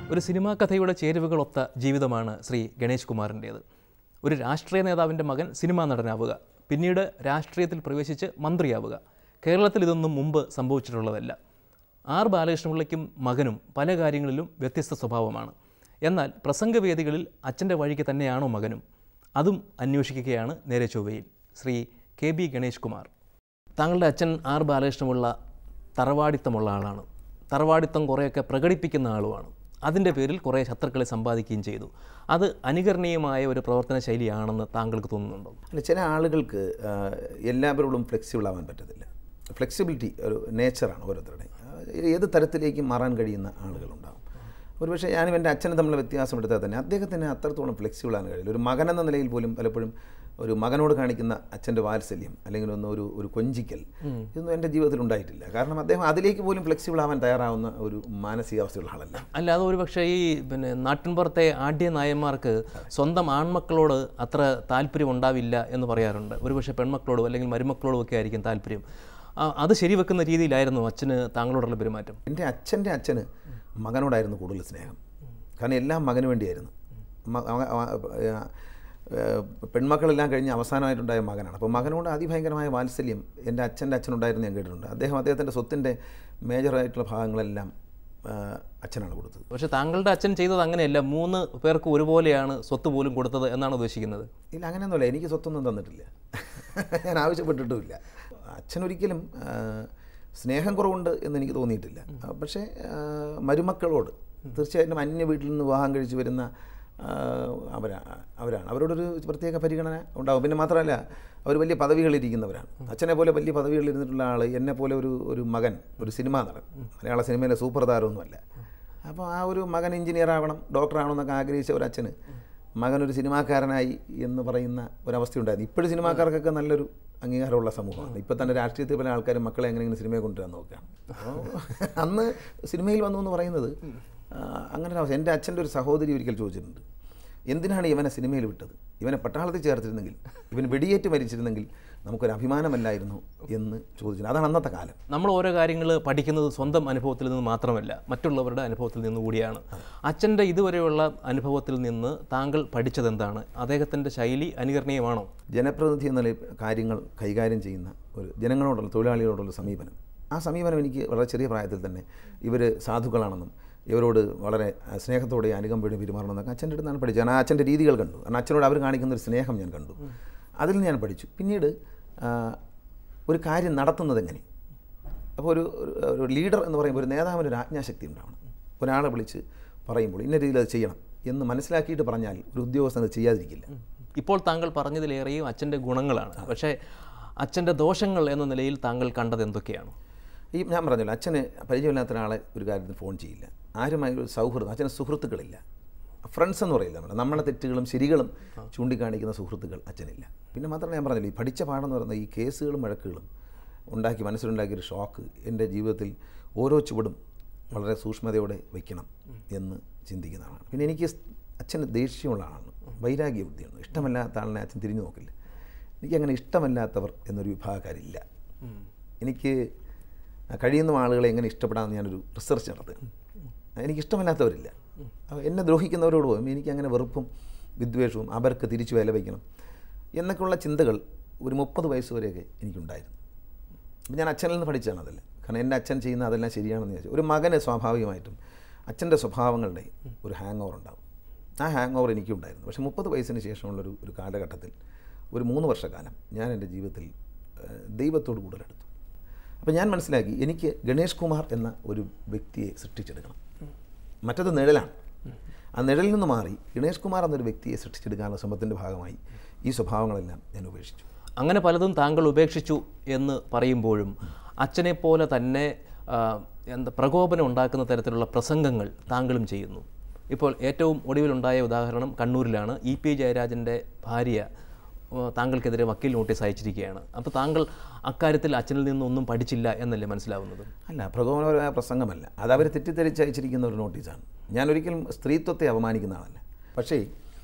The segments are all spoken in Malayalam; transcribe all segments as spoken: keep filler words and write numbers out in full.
ഒരു സിനിമാ കഥയുടെ ചേരുവകളൊത്ത ജീവിതമാണ് ശ്രീ ഗണേഷ് കുമാറിൻ്റേത്. ഒരു രാഷ്ട്രീയ നേതാവിൻ്റെ മകൻ സിനിമാ നടനാവുക, പിന്നീട് രാഷ്ട്രീയത്തിൽ പ്രവേശിച്ച് മന്ത്രിയാവുക. കേരളത്തിൽ ഇതൊന്നും മുമ്പ് സംഭവിച്ചിട്ടുള്ളതല്ല. ആർ ബാലകൃഷ്ണപിള്ളയ്ക്കും മകനും പല കാര്യങ്ങളിലും വ്യത്യസ്ത സ്വഭാവമാണ്. എന്നാൽ പ്രസംഗവേദികളിൽ അച്ഛൻ്റെ വഴിക്ക് തന്നെയാണോ മകനും? അതും അന്വേഷിക്കുകയാണ് നേരെ ചൊവ്വയിൽ ശ്രീ കെ ബി ഗണേഷ് കുമാർ. താങ്കളുടെ അച്ഛൻ ആർ ബാലകൃഷ്ണപിള്ള തറവാടിത്തമുള്ള ആളാണ്. തറവാടിത്തം കുറേയൊക്കെ പ്രകടിപ്പിക്കുന്ന ആളുമാണ്. അതിൻ്റെ പേരിൽ കുറേ ശത്രുക്കളെ സമ്പാദിക്കുകയും ചെയ്തു. അത് അനുകരണീയമായ ഒരു പ്രവർത്തന ശൈലിയാണെന്ന് താങ്കൾക്ക് തോന്നുന്നുണ്ടോ? അല്ല, ചില ആളുകൾക്ക് എല്ലാവരോടും ഫ്ലെക്സിബിൾ ആവാൻ പറ്റത്തില്ല. ഫ്ലെക്സിബിലിറ്റി ഒരു നേച്ചറാണ് ഓരോരുത്തരുടെയും. ഏത് തരത്തിലേക്കും മാറാൻ കഴിയുന്ന ആളുകളുണ്ടാകും. ഒരുപക്ഷെ ഞാനും എൻ്റെ അച്ഛനും തമ്മിലുള്ള വ്യത്യാസം എടുത്താൽ തന്നെ അദ്ദേഹത്തിന് അത്രത്തോളം ഫ്ലെക്സിബിൾ ആകാൻ കഴിയില്ല. ഒരു മകൻ എന്ന നിലയിൽ പോലും പലപ്പോഴും ഒരു മകനോട് കാണിക്കുന്ന അച്ഛൻ്റെ വാത്സല്യം അല്ലെങ്കിൽ ഒന്ന് ഒരു ഒരു കൊഞ്ചിക്കൽ ഇതൊന്നും എൻ്റെ ജീവിതത്തിൽ ഉണ്ടായിട്ടില്ല. കാരണം അദ്ദേഹം അതിലേക്ക് പോലും ഫ്ലെക്സിബിൾ ആവാൻ തയ്യാറാവുന്ന ഒരു മാനസികാവസ്ഥയുള്ള ആളല്ല. അല്ല, അത് ഒരു പക്ഷേ ഈ പിന്നെ നാട്ടിൻപുറത്തെ ആഢ്യ നായന്മാർക്ക് സ്വന്തം ആൺമക്കളോട് അത്ര താല്പര്യം ഉണ്ടാവില്ല എന്ന് പറയാറുണ്ട്. ഒരുപക്ഷെ പെൺമക്കളോടും അല്ലെങ്കിൽ മരുമക്കളോടും ഒക്കെ ആയിരിക്കും താല്പര്യം. അത് ശരിവെക്കുന്ന രീതിയിലായിരുന്നു അച്ഛന് താങ്കളോടുള്ള പെരുമാറ്റം? എൻ്റെ അച്ഛൻ്റെ അച്ഛന് മകനോടായിരുന്നു കൂടുതൽ സ്നേഹം. കാരണം എല്ലാം മകന് വേണ്ടിയായിരുന്നു. പെൺമക്കളെല്ലാം കഴിഞ്ഞ് അവസാനമായിട്ടുണ്ടായ മകനാണ്. അപ്പോൾ മകനോട് അതിഭയങ്കരമായ വാത്സല്യം എൻ്റെ അച്ഛൻ്റെ അച്ഛനുണ്ടായിരുന്നു ഞാൻ കേട്ടിട്ടുണ്ട്. അദ്ദേഹം അദ്ദേഹത്തിൻ്റെ സ്വത്തിൻ്റെ മേജറായിട്ടുള്ള ഭാഗങ്ങളെല്ലാം അച്ഛനാണ് കൊടുത്തത്. പക്ഷേ താങ്കളുടെ അച്ഛൻ ചെയ്തത് അങ്ങനെയല്ല. മൂന്ന് പേർക്ക് ഒരുപോലെയാണ് സ്വത്ത് പോലും കൊടുത്തത് എന്നാണ് ഉദ്ദേശിക്കുന്നത്? ഇല്ല, അങ്ങനെയൊന്നുമില്ല. എനിക്ക് സ്വത്തൊന്നും തന്നിട്ടില്ല, ഞാൻ ആവശ്യപ്പെട്ടിട്ടുമില്ല. അച്ഛനൊരിക്കലും സ്നേഹം കുറവുണ്ട് എന്നെനിക്ക് തോന്നിയിട്ടില്ല. പക്ഷേ മരുമക്കളോട് തീർച്ചയായിട്ടും അന്യ വീട്ടിൽ നിന്ന് വിവാഹം കഴിച്ച് വരുന്ന അവരാ അവരാണ് അവരോടൊരു പ്രത്യേക പരിഗണന ഉണ്ടാകും. പിന്നെ മാത്രമല്ല, അവർ വലിയ പദവികളിരിക്കുന്നവരാണ്. അച്ഛനെ പോലെ വലിയ പദവികളിരുന്നിട്ടുള്ള ആൾ, എന്നെ പോലെ ഒരു ഒരു മകൻ, ഒരു സിനിമാ നടൻ, മലയാള സിനിമയിലെ സൂപ്പർ താരമൊന്നുമല്ല. അപ്പോൾ ആ ഒരു മകൻ എഞ്ചിനീയർ ആവണം, ഡോക്ടർ ആവണമെന്നൊക്കെ ആഗ്രഹിച്ച ഒരു അച്ഛന് മകനൊരു സിനിമാക്കാരനായി എന്ന് പറയുന്ന ഒരവസ്ഥയുണ്ടായിരുന്നു. ഇപ്പോഴും സിനിമാക്കാർക്കൊക്കെ നല്ലൊരു അംഗീകാരമുള്ള സമൂഹമാണ്. ഇപ്പോൾ തന്നെ രാഷ്ട്രീയത്തിൽ പല ആൾക്കാരും മക്കളെ എങ്ങനെയെങ്കിലും സിനിമയെ കൊണ്ടുവരാൻ നോക്കുകയാണ്. അപ്പോൾ അന്ന് സിനിമയിൽ വന്നു എന്ന് പറയുന്നത് അങ്ങനെ ഒരു അവസ്ഥ. എൻ്റെ അച്ഛൻ്റെ ഒരു സഹോദരി ഒരിക്കൽ ചോദിച്ചിട്ടുണ്ട്, എന്തിനാണ് ഇവനെ സിനിമയിൽ വിട്ടത്? ഇവനെ പട്ടാളത്തിൽ ചേർത്തിരുന്നെങ്കിൽ, ഇവൻ വെടിയേറ്റ് മരിച്ചിരുന്നെങ്കിൽ നമുക്കൊരു അഭിമാനമല്ലായിരുന്നു എന്ന് ചോദിച്ചിട്ടുണ്ട്. അതാണ് അന്നത്തെ കാലം. നമ്മൾ ഓരോ കാര്യങ്ങൾ പഠിക്കുന്നത് സ്വന്തം അനുഭവത്തിൽ നിന്ന് മാത്രമല്ല, മറ്റുള്ളവരുടെ അനുഭവത്തിൽ നിന്ന് കൂടിയാണ്. അച്ഛൻ്റെ ഇതുവരെയുള്ള അനുഭവത്തിൽ നിന്ന് താങ്കൾ പഠിച്ചതെന്താണ്? അദ്ദേഹത്തിൻ്റെ ശൈലി അനുകരണീയമാണോ? ജനപ്രതിനിധി എന്ന കാര്യങ്ങൾ കൈകാര്യം ചെയ്യുന്ന ഒരു ജനങ്ങളോടുള്ള, തൊഴിലാളികളോടുള്ള സമീപനം, ആ സമീപനം എനിക്ക് വളരെ ചെറിയ പ്രായത്തിൽ തന്നെ ഇവർ സാധുക്കളാണെന്നും ഇവരോട് വളരെ സ്നേഹത്തോടെ അനുകമ്പയോടെ പെരുമാറണമെന്നൊക്കെ അച്ഛൻ്റെ അടുത്ത് നിന്നാണ് പഠിച്ചത്. ഞാൻ അച്ഛൻ്റെ രീതികൾ കണ്ടു. കാരണം അച്ഛനോട് അവർ കാണിക്കുന്ന ഒരു സ്നേഹം ഞാൻ കണ്ടു. അതിൽ ഞാൻ പഠിച്ചു. പിന്നീട് ഒരു കാര്യം നടത്തുന്നത് എങ്ങനെ, അപ്പോൾ ഒരു ഒരു ലീഡർ എന്ന് പറയുമ്പോൾ ഒരു നേതാവിന് ഒരു ആജ്ഞാശക്തി ഉണ്ടാവണം. ഒരാളെ വിളിച്ച് പറയുമ്പോൾ ഇന്ന രീതിയിൽ അത് ചെയ്യണം എന്ന് മനസ്സിലാക്കിയിട്ട് പറഞ്ഞാൽ ഒരു ഉദ്യോഗസ്ഥൻ അത് ചെയ്യാതിരിക്കില്ല. ഇപ്പോൾ താങ്കൾ പറഞ്ഞതിലേറെയും അച്ഛൻ്റെ ഗുണങ്ങളാണ്. പക്ഷേ അച്ഛൻ്റെ ദോഷങ്ങൾ എന്ന നിലയിൽ താങ്കൾ കണ്ടത് എന്തൊക്കെയാണ്? ഈ ഞാൻ പറഞ്ഞല്ലോ, അച്ഛന് പരിചയമില്ലാത്ത ഒരാളെ ഒരു കാര്യത്തിന് ഫോൺ ചെയ്യില്ല. ആരുമായി ഒരു സൗഹൃദം, അച്ഛന് സുഹൃത്തുക്കളില്ല. ഫ്രണ്ട്സ് എന്ന് പറയില്ല. നമ്മൾ നമ്മളെ തെറ്റുകളും ശരികളും ചൂണ്ടിക്കാണിക്കുന്ന സുഹൃത്തുക്കൾ അച്ഛനില്ല. പിന്നെ മാത്രമല്ല, ഞാൻ പറഞ്ഞില്ല, ഈ പഠിച്ച പാഠമെന്ന് പറയുന്നത് ഈ കേസുകളും വഴക്കുകളും ഉണ്ടാക്കി മനസ്സിലുണ്ടാക്കിയൊരു ഷോക്ക് എൻ്റെ ജീവിതത്തിൽ ഓരോ ചുവടും വളരെ സൂക്ഷ്മതയോടെ വയ്ക്കണം എന്ന് ചിന്തിക്കുന്നതാണ്. പിന്നെ എനിക്ക് അച്ഛന് ദേഷ്യമുള്ള ആളാണ്, വൈരാഗ്യ ബുദ്ധിയാണ്. ഇഷ്ടമല്ലാത്ത ആളിനെ അച്ഛൻ തിരിഞ്ഞു നോക്കില്ല. എനിക്കങ്ങനെ ഇഷ്ടമല്ലാത്തവർ എന്നൊരു വിഭാഗക്കാരില്ല. എനിക്ക് കഴിയുന്ന ആളുകളെ എങ്ങനെ ഇഷ്ടപ്പെടാമെന്ന് ഞാനൊരു റിസർച്ച് നടത്തുകയാണ്. എനിക്കിഷ്ടമല്ലാത്തവരില്ല. എന്നെ ദ്രോഹിക്കുന്നവരോട് പോലും എനിക്കങ്ങനെ വെറുപ്പും വിദ്വേഷവും അവർക്ക് തിരിച്ചു വില വയ്ക്കണം എന്നൊക്കെയുള്ള ചിന്തകൾ ഒരു മുപ്പത് വയസ്സ് വരെയൊക്കെ എനിക്കുണ്ടായിരുന്നു. അപ്പം ഞാൻ അച്ഛനിൽ നിന്ന് പഠിച്ചതാണ് അതല്ല. കാരണം എൻ്റെ അച്ഛൻ ചെയ്യുന്ന അതെല്ലാം ശരിയാണെന്ന് വിചാരിച്ചു. ഒരു മകന് സ്വാഭാവികമായിട്ടും അച്ഛൻ്റെ സ്വഭാവങ്ങളുടെ ഒരു ഹാങ് ഓവർ ഉണ്ടാകും. ആ ഹാങ് ഓവർ എനിക്കുണ്ടായിരുന്നു. പക്ഷേ മുപ്പത് വയസ്സിന് ശേഷമുള്ളൊരു ഒരു കാലഘട്ടത്തിൽ ഒരു മൂന്ന് വർഷക്കാലം ഞാൻ എൻ്റെ ജീവിതത്തിൽ ദൈവത്തോട് കൂടുതലെടുത്തു. അപ്പോൾ ഞാൻ മനസ്സിലാക്കി, എനിക്ക് ഗണേഷ് കുമാർ എന്ന ഒരു വ്യക്തിയെ സൃഷ്ടിച്ചെടുക്കണം. മറ്റത് നിഴലാണ്. ആ നിഴലിൽ നിന്ന് മാറി ഗണേഷ് കുമാർ എന്നൊരു വ്യക്തിയെ സൃഷ്ടിച്ചെടുക്കാനുള്ള ശ്രമത്തിൻ്റെ ഭാഗമായി ഈ സ്വഭാവങ്ങളെല്ലാം ഞാൻ ഉപേക്ഷിച്ചു. അങ്ങനെ പലതും താങ്കൾ ഉപേക്ഷിച്ചു എന്ന് പറയുമ്പോഴും അച്ഛനെ പോലെ തന്നെ എന്താ പ്രകോപനം ഉണ്ടാക്കുന്ന തരത്തിലുള്ള പ്രസംഗങ്ങൾ താങ്കളും ചെയ്യുന്നു. ഇപ്പോൾ ഏറ്റവും ഒടുവിലുണ്ടായ ഉദാഹരണം കണ്ണൂരിലാണ്. ഇ പി ജയരാജൻ്റെ ഭാര്യ താങ്കൾക്കെതിരെ വക്കീൽ നോട്ടീസ് അയച്ചിരിക്കുകയാണ്. അപ്പോൾ താങ്കൾ അക്കാര്യത്തിൽ അച്ഛനിൽ നിന്നൊന്നും പഠിച്ചില്ല എന്നല്ലേ മനസ്സിലാവുന്നത്? അല്ല, പ്രകോപനപരമായ പ്രസംഗമല്ല, അത് അവർ തെറ്റിദ്ധരിച്ച് അയച്ചിരിക്കുന്ന ഒരു നോട്ടീസാണ്. ഞാനൊരിക്കലും സ്ത്രീത്വത്തെ അപമാനിക്കുന്ന ആളല്ല. പക്ഷേ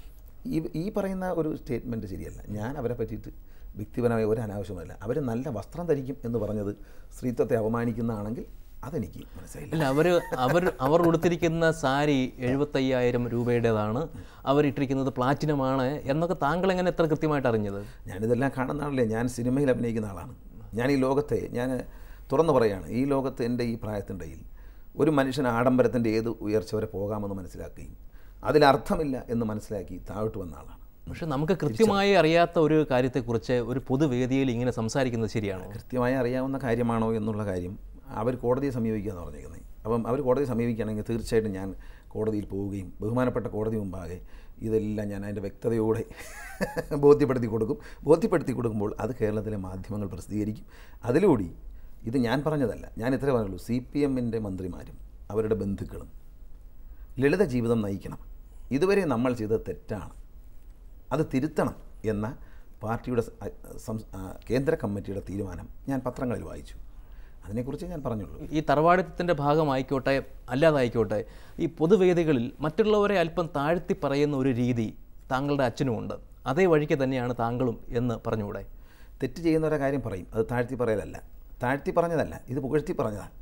ഈ ഈ പറയുന്ന ഒരു സ്റ്റേറ്റ്മെൻറ്റ് ശരിയല്ല. ഞാൻ അവരെ പറ്റിയിട്ട് വ്യക്തിപരമായ ഒരു അനാവശ്യമല്ല. അവർ നല്ല വസ്ത്രം ധരിക്കും എന്ന് പറഞ്ഞത് സ്ത്രീത്വത്തെ അപമാനിക്കുന്നതാണെങ്കിൽ അതെനിക്ക് മനസ്സിലായില്ല. അല്ല, അവർ അവർ അവർ ഉടുത്തിരിക്കുന്ന സാരി എഴുപത്തയ്യായിരം രൂപയുടേതാണ്, അവരിട്ടിരിക്കുന്നത് പ്ലാറ്റിനമാണ് എന്നൊക്കെ താങ്കൾ എങ്ങനെ എത്ര കൃത്യമായിട്ട് അറിഞ്ഞത്? ഞാനിതെല്ലാം കാണുന്ന ആളല്ലേ, ഞാൻ സിനിമയിൽ അഭിനയിക്കുന്ന ആളാണ്. ഞാൻ ഈ ലോകത്തെ ഞാൻ തുറന്നു പറയുകയാണ്, ഈ ലോകത്ത് എൻ്റെ ഈ പ്രായത്തിനിടയിൽ ഒരു മനുഷ്യൻ ആഡംബരത്തിൻ്റെ ഏത് ഉയർച്ച വരെ പോകാമെന്ന് മനസ്സിലാക്കുകയും അതിലർത്ഥമില്ല എന്ന് മനസ്സിലാക്കി താഴോട്ട് വന്ന ആളാണ്. പക്ഷെ നമുക്ക് കൃത്യമായി അറിയാത്ത ഒരു കാര്യത്തെക്കുറിച്ച് ഒരു പൊതുവേദിയിൽ ഇങ്ങനെ സംസാരിക്കുന്നത് ശരിയാണോ? കൃത്യമായി അറിയാവുന്ന കാര്യമാണോ എന്നുള്ള കാര്യം അവർ കോടതിയെ സമീപിക്കുക എന്ന് പറഞ്ഞിരിക്കുന്നത്. അപ്പം അവർ കോടതിയെ സമീപിക്കുകയാണെങ്കിൽ തീർച്ചയായിട്ടും ഞാൻ കോടതിയിൽ പോവുകയും ബഹുമാനപ്പെട്ട കോടതി മുമ്പാകെ ഇതെല്ലാം ഞാൻ അതിൻ്റെ വ്യക്തതയോടെ ബോധ്യപ്പെടുത്തി കൊടുക്കും. ബോധ്യപ്പെടുത്തി കൊടുക്കുമ്പോൾ അത് കേരളത്തിലെ മാധ്യമങ്ങൾ പ്രസിദ്ധീകരിക്കും. അതിലൂടെ ഇത് ഞാൻ പറഞ്ഞതല്ല, ഞാൻ ഇത്ര പറഞ്ഞുള്ളൂ, സി പി എമ്മിൻ്റെ മന്ത്രിമാരും അവരുടെ ബന്ധുക്കളും ലളിത ജീവിതം നയിക്കണം, ഇതുവരെ നമ്മൾ ചെയ്തത് തെറ്റാണ്, അത് തിരുത്തണം എന്ന പാർട്ടിയുടെ കേന്ദ്ര കമ്മിറ്റിയുടെ തീരുമാനം ഞാൻ പത്രങ്ങളിൽ വായിച്ചു. അതിനെക്കുറിച്ച് ഞാൻ പറഞ്ഞുള്ളൂ. ഈ തറവാടിത്തത്തിൻ്റെ ഭാഗമായിക്കോട്ടെ അല്ലാതായിക്കോട്ടെ, ഈ പൊതുവേദികളിൽ മറ്റുള്ളവരെ അല്പം താഴ്ത്തി പറയുന്ന ഒരു രീതി താങ്കളുടെ അച്ഛനുമുണ്ട്, അതേ വഴിക്ക് തന്നെയാണ് താങ്കളും എന്ന് പറഞ്ഞുകൂടെ? തെറ്റ് ചെയ്യുന്നവരെ കാര്യം പറയും, അത് താഴ്ത്തി പറയലല്ല, താഴ്ത്തി പറഞ്ഞതല്ല, ഇത് പുകഴ്ത്തി പറഞ്ഞതാണ്.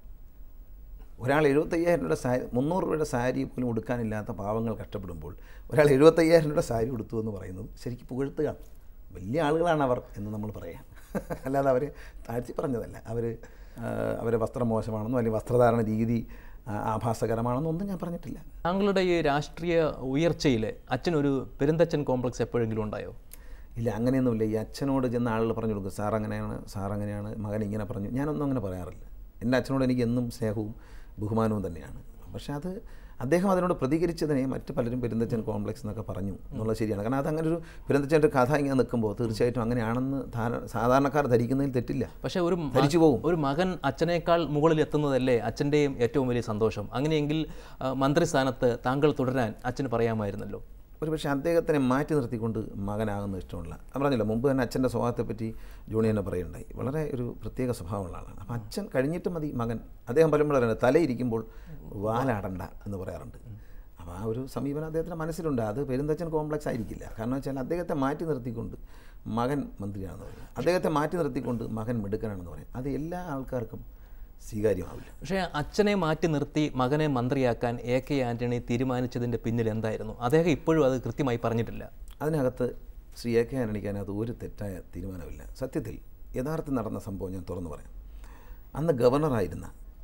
ഒരാൾ എഴുപത്തയ്യായിരം രൂപയുടെ സാരി മുന്നൂറ് രൂപയുടെ സാരി പോലും ഉടുക്കാനില്ലാത്ത പാവങ്ങൾ കഷ്ടപ്പെടുമ്പോൾ ഒരാൾ എഴുപത്തയ്യായിരം രൂപയുടെ സാരി ഉടുത്തു എന്ന് പറയുന്നത് ശരിക്കും പുകഴ്ത്തുക. വലിയ ആളുകളാണ് അവർ എന്ന് നമ്മൾ പറയാം, അല്ലാതെ അവർ താഴ്ത്തി പറഞ്ഞതല്ല. അവർ അവരെ വസ്ത്രം മോശമാണെന്നോ അല്ലെങ്കിൽ വസ്ത്രധാരണ രീതി ആഭാസകരമാണെന്നോ ഒന്നും ഞാൻ പറഞ്ഞിട്ടില്ല. താങ്കളുടെ ഈ രാഷ്ട്രീയ ഉയർച്ചയിൽ അച്ഛനൊരു പെരുന്തച്ഛൻ കോംപ്ലക്സ് എപ്പോഴെങ്കിലും ഉണ്ടായോ? ഇല്ല, അങ്ങനെയൊന്നുമില്ല. ഈ അച്ഛനോട് ചെന്ന ആളുകൾ പറഞ്ഞു കൊടുക്കും, സാർ അങ്ങനെയാണ്, സാർ അങ്ങനെയാണ്, മകൻ ഇങ്ങനെ പറഞ്ഞു. ഞാനൊന്നും അങ്ങനെ പറയാറില്ല. എൻ്റെ അച്ഛനോട് എനിക്ക് എന്നും സ്നേഹവും ബഹുമാനവും തന്നെയാണ്. പക്ഷേ അത് അദ്ദേഹം അതിനോട് പ്രതികരിച്ചതിനെ മറ്റ് പലരും പെരുന്തച്ഛൻ കോംപ്ലക്സ് എന്നൊക്കെ പറഞ്ഞു എന്നുള്ളത് ശരിയാണ്. കാരണം അതങ്ങനെ ഒരു പെരുന്തച്ഛൻ്റെ ഒരു കഥ ഇങ്ങനെ നിൽക്കുമ്പോൾ തീർച്ചയായിട്ടും അങ്ങനെയാണെന്ന് സാധാരണക്കാർ ധരിക്കുന്നതിൽ തെറ്റില്ല. പക്ഷേ ഒരു ധരിച്ചു പോകും. ഒരു മകൻ അച്ഛനേക്കാൾ മുകളിൽ എത്തുന്നതല്ലേ അച്ഛൻ്റെയും ഏറ്റവും വലിയ സന്തോഷം. അങ്ങനെയെങ്കിൽ മന്ത്രിസ്ഥാനത്ത് താങ്കൾ തുടരാൻ അച്ഛന് പറയാമായിരുന്നല്ലോ. ഒരു പക്ഷേ അദ്ദേഹത്തിനെ മാറ്റി നിർത്തിക്കൊണ്ട് മകനാകുന്ന ഇഷ്ടമുള്ള ഞാൻ പറഞ്ഞില്ല, മുമ്പ് തന്നെ അച്ഛൻ്റെ സ്വഭാവത്തെപ്പറ്റി ജോണി തന്നെ പറയുണ്ടായി. വളരെ ഒരു പ്രത്യേക സ്വഭാവമുള്ള ആളാണ്. അപ്പം അച്ഛൻ കഴിഞ്ഞിട്ട് മതി മകൻ. അദ്ദേഹം പലപ്പോഴും പറയുന്നത് തലയിരിക്കുമ്പോൾ വാലാടണ്ട എന്ന് പറയാറുണ്ട്. അപ്പോൾ ആ ഒരു സമീപനം അദ്ദേഹത്തിൻ്റെ മനസ്സിലുണ്ട്. അത് പെരുന്തച്ഛൻ കോംപ്ലക്സ് ആയിരിക്കില്ല. കാരണം വെച്ചാൽ അദ്ദേഹത്തെ മാറ്റി നിർത്തിക്കൊണ്ട് മകൻ മന്ത്രിയാണെന്ന് പറയും, അദ്ദേഹത്തെ മാറ്റി നിർത്തിക്കൊണ്ട് മകൻ മിടുക്കനാണെന്ന് പറയും. അത് എല്ലാ ആൾക്കാർക്കും സ്വീകാര്യമാവില്ല. പക്ഷേ അച്ഛനെ മാറ്റി നിർത്തി മകനെ മന്ത്രിയാക്കാൻ എ കെ ആൻ്റണി തീരുമാനിച്ചതിൻ്റെ പിന്നിൽ എന്തായിരുന്നു? അദ്ദേഹം ഇപ്പോഴും അത് കൃത്യമായി പറഞ്ഞിട്ടില്ല. അതിനകത്ത് ശ്രീ എ കെ ആൻ്റണിക്ക് അതിനകത്ത് ഒരു തെറ്റായ തീരുമാനമില്ല. സത്യത്തിൽ യഥാർത്ഥം നടന്ന സംഭവം ഞാൻ തുറന്നു പറയാം. അന്ന് ഗവർണറായിരുന്ന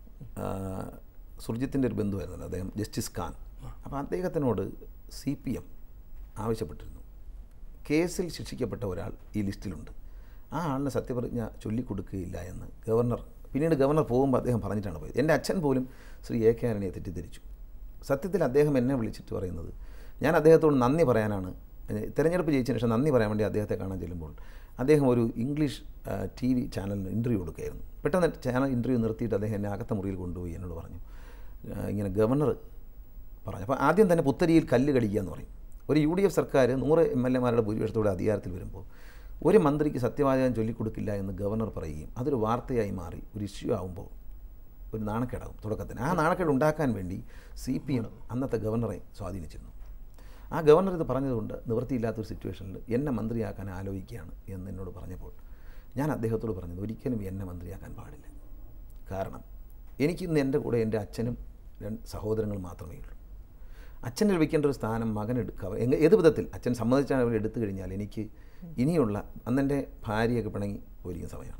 സുർജിത്തിൻ്റെ ഒരു ബന്ധുവായിരുന്നല്ലോ അദ്ദേഹം, ജസ്റ്റിസ് ഖാൻ. അപ്പോൾ അദ്ദേഹത്തിനോട് സി പി എം ആവശ്യപ്പെട്ടിരുന്നു, കേസിൽ ശിക്ഷിക്കപ്പെട്ട ഒരാൾ ഈ ലിസ്റ്റിലുണ്ട്, ആ ആളിന് സത്യപ്രതിജ്ഞ ചൊല്ലിക്കൊടുക്കുകയില്ല എന്ന് ഗവർണർ. പിന്നീട് ഗവർണർ പോകുമ്പോൾ അദ്ദേഹം പറഞ്ഞിട്ടാണ് പോയത്. എൻ്റെ അച്ഛൻ പോലും ശ്രീ എ കെ ആൻ്റണിയെ തെറ്റിദ്ധരിച്ചു. സത്യത്തിൽ അദ്ദേഹം എന്നെ വിളിച്ചിട്ട് പറയുന്നത്, ഞാൻ അദ്ദേഹത്തോട് നന്ദി പറയാനാണ്, തിരഞ്ഞെടുപ്പ് ജയിച്ചതിന് ശേഷം നന്ദി പറയാൻ വേണ്ടി അദ്ദേഹത്തെ കാണാൻ ചെല്ലുമ്പോൾ അദ്ദേഹം ഒരു ഇംഗ്ലീഷ് ടി വി ചാനലിന് ഇൻ്റർവ്യൂ കൊടുക്കുകയായിരുന്നു. പെട്ടെന്ന് ചാനൽ ഇൻ്റർവ്യൂ നിർത്തിയിട്ട് അദ്ദേഹം എന്നെ അകത്ത മുറിയിൽ കൊണ്ടുപോയി എന്നോട് പറഞ്ഞു, ഇങ്ങനെ ഗവർണർ പറഞ്ഞു. അപ്പോൾ ആദ്യം തന്നെ പുത്തരിയിൽ കല്ല് കടിക്കുക എന്ന് പറയും. ഒരു യു ഡി എഫ് സർക്കാർ നൂറ് എം എൽ എമാരുടെ ഭൂരിപക്ഷത്തോടെ അധികാരത്തിൽ വരുമ്പോൾ ഒരു മന്ത്രിക്ക് സത്യവാചകം ചൊല്ലിക്കൊടുക്കില്ല എന്ന് ഗവർണർ പറയുകയും അതൊരു വാർത്തയായി മാറി ഒരു ഇഷ്യൂ ആകുമ്പോൾ ഒരു നാണക്കേടാകും തുടക്കത്തിന്. ആ നാണക്കേട് ഉണ്ടാക്കാൻ വേണ്ടി സി പി എം അന്നത്തെ ഗവർണറെ സ്വാധീനിച്ചിരുന്നു. ആ ഗവർണർ ഇത് പറഞ്ഞതുകൊണ്ട് നിവൃത്തിയില്ലാത്തൊരു സിറ്റുവേഷനിൽ എന്നെ മന്ത്രിയാക്കാൻ ആലോചിക്കുകയാണ് എന്ന് എന്നോട് പറഞ്ഞപ്പോൾ ഞാൻ അദ്ദേഹത്തോട് പറഞ്ഞത്, ഒരിക്കലും എന്നെ മന്ത്രിയാക്കാൻ പാടില്ല. കാരണം എനിക്കിന്ന് എൻ്റെ കൂടെ എൻ്റെ അച്ഛനും രണ്ട് സഹോദരങ്ങൾ മാത്രമേ ഉള്ളൂ. അച്ഛൻ ലഭിക്കേണ്ട ഒരു സ്ഥാനം മകൻ എടുക്കുക ഏത് വിധത്തിൽ അച്ഛൻ സമ്മതിച്ചാൽ അവർ എടുത്തു കഴിഞ്ഞാൽ എനിക്ക് ഇനിയുള്ള അന്നെൻ്റെ ഭാര്യയൊക്കെ പിണങ്ങി പോയിരിക്കുന്ന സമയമാണ്.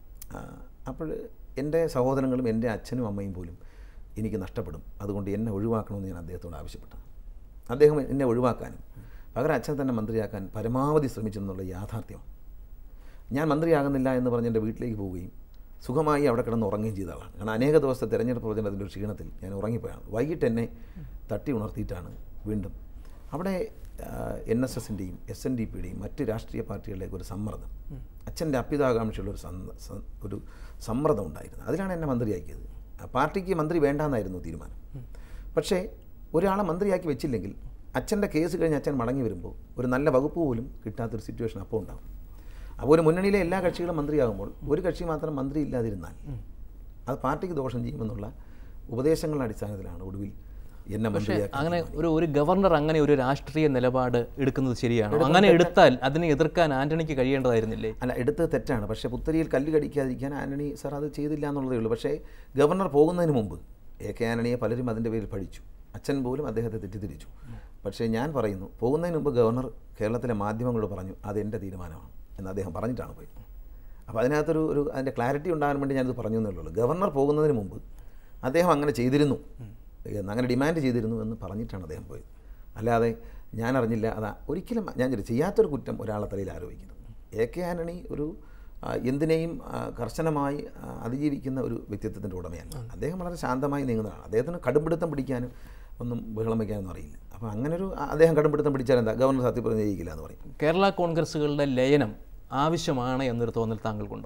അപ്പോൾ എൻ്റെ സഹോദരങ്ങളും എൻ്റെ അച്ഛനും അമ്മയും പോലും എനിക്ക് നഷ്ടപ്പെടും. അതുകൊണ്ട് എന്നെ ഒഴിവാക്കണമെന്ന് ഞാൻ അദ്ദേഹത്തോട് ആവശ്യപ്പെട്ടു. അദ്ദേഹം എന്നെ ഒഴിവാക്കാനും പകരം അച്ഛൻ തന്നെ മന്ത്രിയാക്കാൻ പരമാവധി ശ്രമിച്ചെന്നുള്ള യാഥാർത്ഥ്യം. ഞാൻ മന്ത്രിയാകുന്നില്ല എന്ന് പറഞ്ഞ് എൻ്റെ വീട്ടിലേക്ക് പോവുകയും സുഖമായി അവിടെ കിടന്ന് ഉറങ്ങുകയും ചെയ്ത ആളാണ്. കാരണം അനേക ദിവസത്തെ തെരഞ്ഞെടുപ്പ് പ്രചരണത്തിൻ്റെ ഒരു ക്ഷീണത്തിൽ ഞാൻ ഉറങ്ങിപ്പോയാണ്. വൈകിട്ട് എന്നെ തട്ടി ഉണർത്തിയിട്ടാണ് വീണ്ടും അവിടെ എൻ എസ് എസിൻ്റെയും എസ് എൻ ഡി പിയുടെയും മറ്റ് രാഷ്ട്രീയ പാർട്ടികളിലേക്ക് ഒരു സമ്മർദ്ദം, അച്ഛൻ്റെ അഭ്യുതാകാംക്ഷയുള്ള ഒരു ഒരു സമ്മർദ്ദം ഉണ്ടായിരുന്നു. അതിലാണ് എന്നെ മന്ത്രിയാക്കിയത്. പാർട്ടിക്ക് മന്ത്രി വേണ്ടാന്നായിരുന്നു തീരുമാനം. പക്ഷേ ഒരാളെ മന്ത്രിയാക്കി വെച്ചില്ലെങ്കിൽ അച്ഛൻ്റെ കേസ് കഴിഞ്ഞ് അച്ഛൻ മടങ്ങി വരുമ്പോൾ ഒരു നല്ല വകുപ്പ് പോലും കിട്ടാത്തൊരു സിറ്റുവേഷൻ അപ്പോൾ ഉണ്ടാകും. അപ്പോൾ ഒരു മുന്നണിയിലെ എല്ലാ കക്ഷികളും മന്ത്രിയാകുമ്പോൾ ഒരു കക്ഷി മാത്രം മന്ത്രി ഇല്ലാതിരുന്നാൽ അത് പാർട്ടിക്ക് ദോഷം ചെയ്യുമെന്നുള്ള ഉപദേശങ്ങളുടെ അടിസ്ഥാനത്തിലാണ് ഒടുവിൽ എന്നെ മന്ത്രിയാക്കി. അങ്ങനെ ഒരു ഒരു ഗവർണർ അങ്ങനെ ഒരു രാഷ്ട്രീയ നിലപാട് എടുക്കുന്നത് ശരിയാണോ? അങ്ങനെ എടുത്താൽ അതിനെ എതിർക്കാൻ ആന്റണിക്ക് കഴിയേണ്ടതായിരുന്നില്ലേ? അല്ല, എടുത്തത് തെറ്റാണ്. പക്ഷേ പുത്തരിയിൽ കല്ല് കടിക്കാതിരിക്കാൻ ആന്റണി സാർ അത് ചെയ്തില്ല എന്നുള്ളതേ ഉള്ളൂ. പക്ഷേ ഗവർണർ പോകുന്നതിന് മുമ്പ് എ കെ ആന്റണിയെ പലരും അതിൻ്റെ പേരിൽ പഠിച്ചു. അച്ഛൻ പോലും അദ്ദേഹത്തെ തെറ്റിദ്ധരിച്ചു. പക്ഷേ ഞാൻ പറയുന്നു, പോകുന്നതിന് മുമ്പ് ഗവർണർ കേരളത്തിലെ മാധ്യമങ്ങളോട് പറഞ്ഞു അതെൻ്റെ തീരുമാനമാണ് എന്ന് അദ്ദേഹം പറഞ്ഞിട്ടാണ് പോയത്. അപ്പോൾ അതിനകത്തൊരു ഒരു അതിൻ്റെ ക്ലാരിറ്റി ഉണ്ടാകാൻ വേണ്ടി ഞാനിത് പറഞ്ഞു എന്നേ ഉള്ളൂ. ഗവർണർ പോകുന്നതിന് മുമ്പ് അദ്ദേഹം അങ്ങനെ ചെയ്തിരുന്നു, അങ്ങനെ ഡിമാൻഡ് ചെയ്തിരുന്നു എന്ന് പറഞ്ഞിട്ടാണ് അദ്ദേഹം പോയത്. അല്ലാതെ ഞാൻ അറിഞ്ഞില്ല, അതാ ഒരിക്കലും ഞാൻ ചെയ്യാത്തൊരു കുറ്റം ഒരാളെ തലയിൽ ആരോപിക്കുന്നത്. എ കെ ആന്റണി ഒരു എന്തിനേയും കർശനമായി അതിജീവിക്കുന്ന ഒരു വ്യക്തിത്വത്തിൻ്റെ ഉടമയല്ല. അദ്ദേഹം വളരെ ശാന്തമായി നീങ്ങുന്നതാണ്. അദ്ദേഹത്തിന് കടുംപിടുത്തം പിടിക്കാനും ഒന്നും ബഹളം വയ്ക്കാനൊന്നും അറിയില്ല. അപ്പോൾ അങ്ങനൊരു അദ്ദേഹം കടുംപിടുത്തം പിടിച്ചാൽ എന്താ, ഗവർണർ സത്യപ്രതിജ്ഞ ചെയ്യിക്കില്ല എന്ന് പറയും. കേരള കോൺഗ്രസ്സുകളുടെ ലയനം ആവശ്യമാണ് എന്നൊരു തോന്നൽ താങ്കൾക്കുണ്ടോ?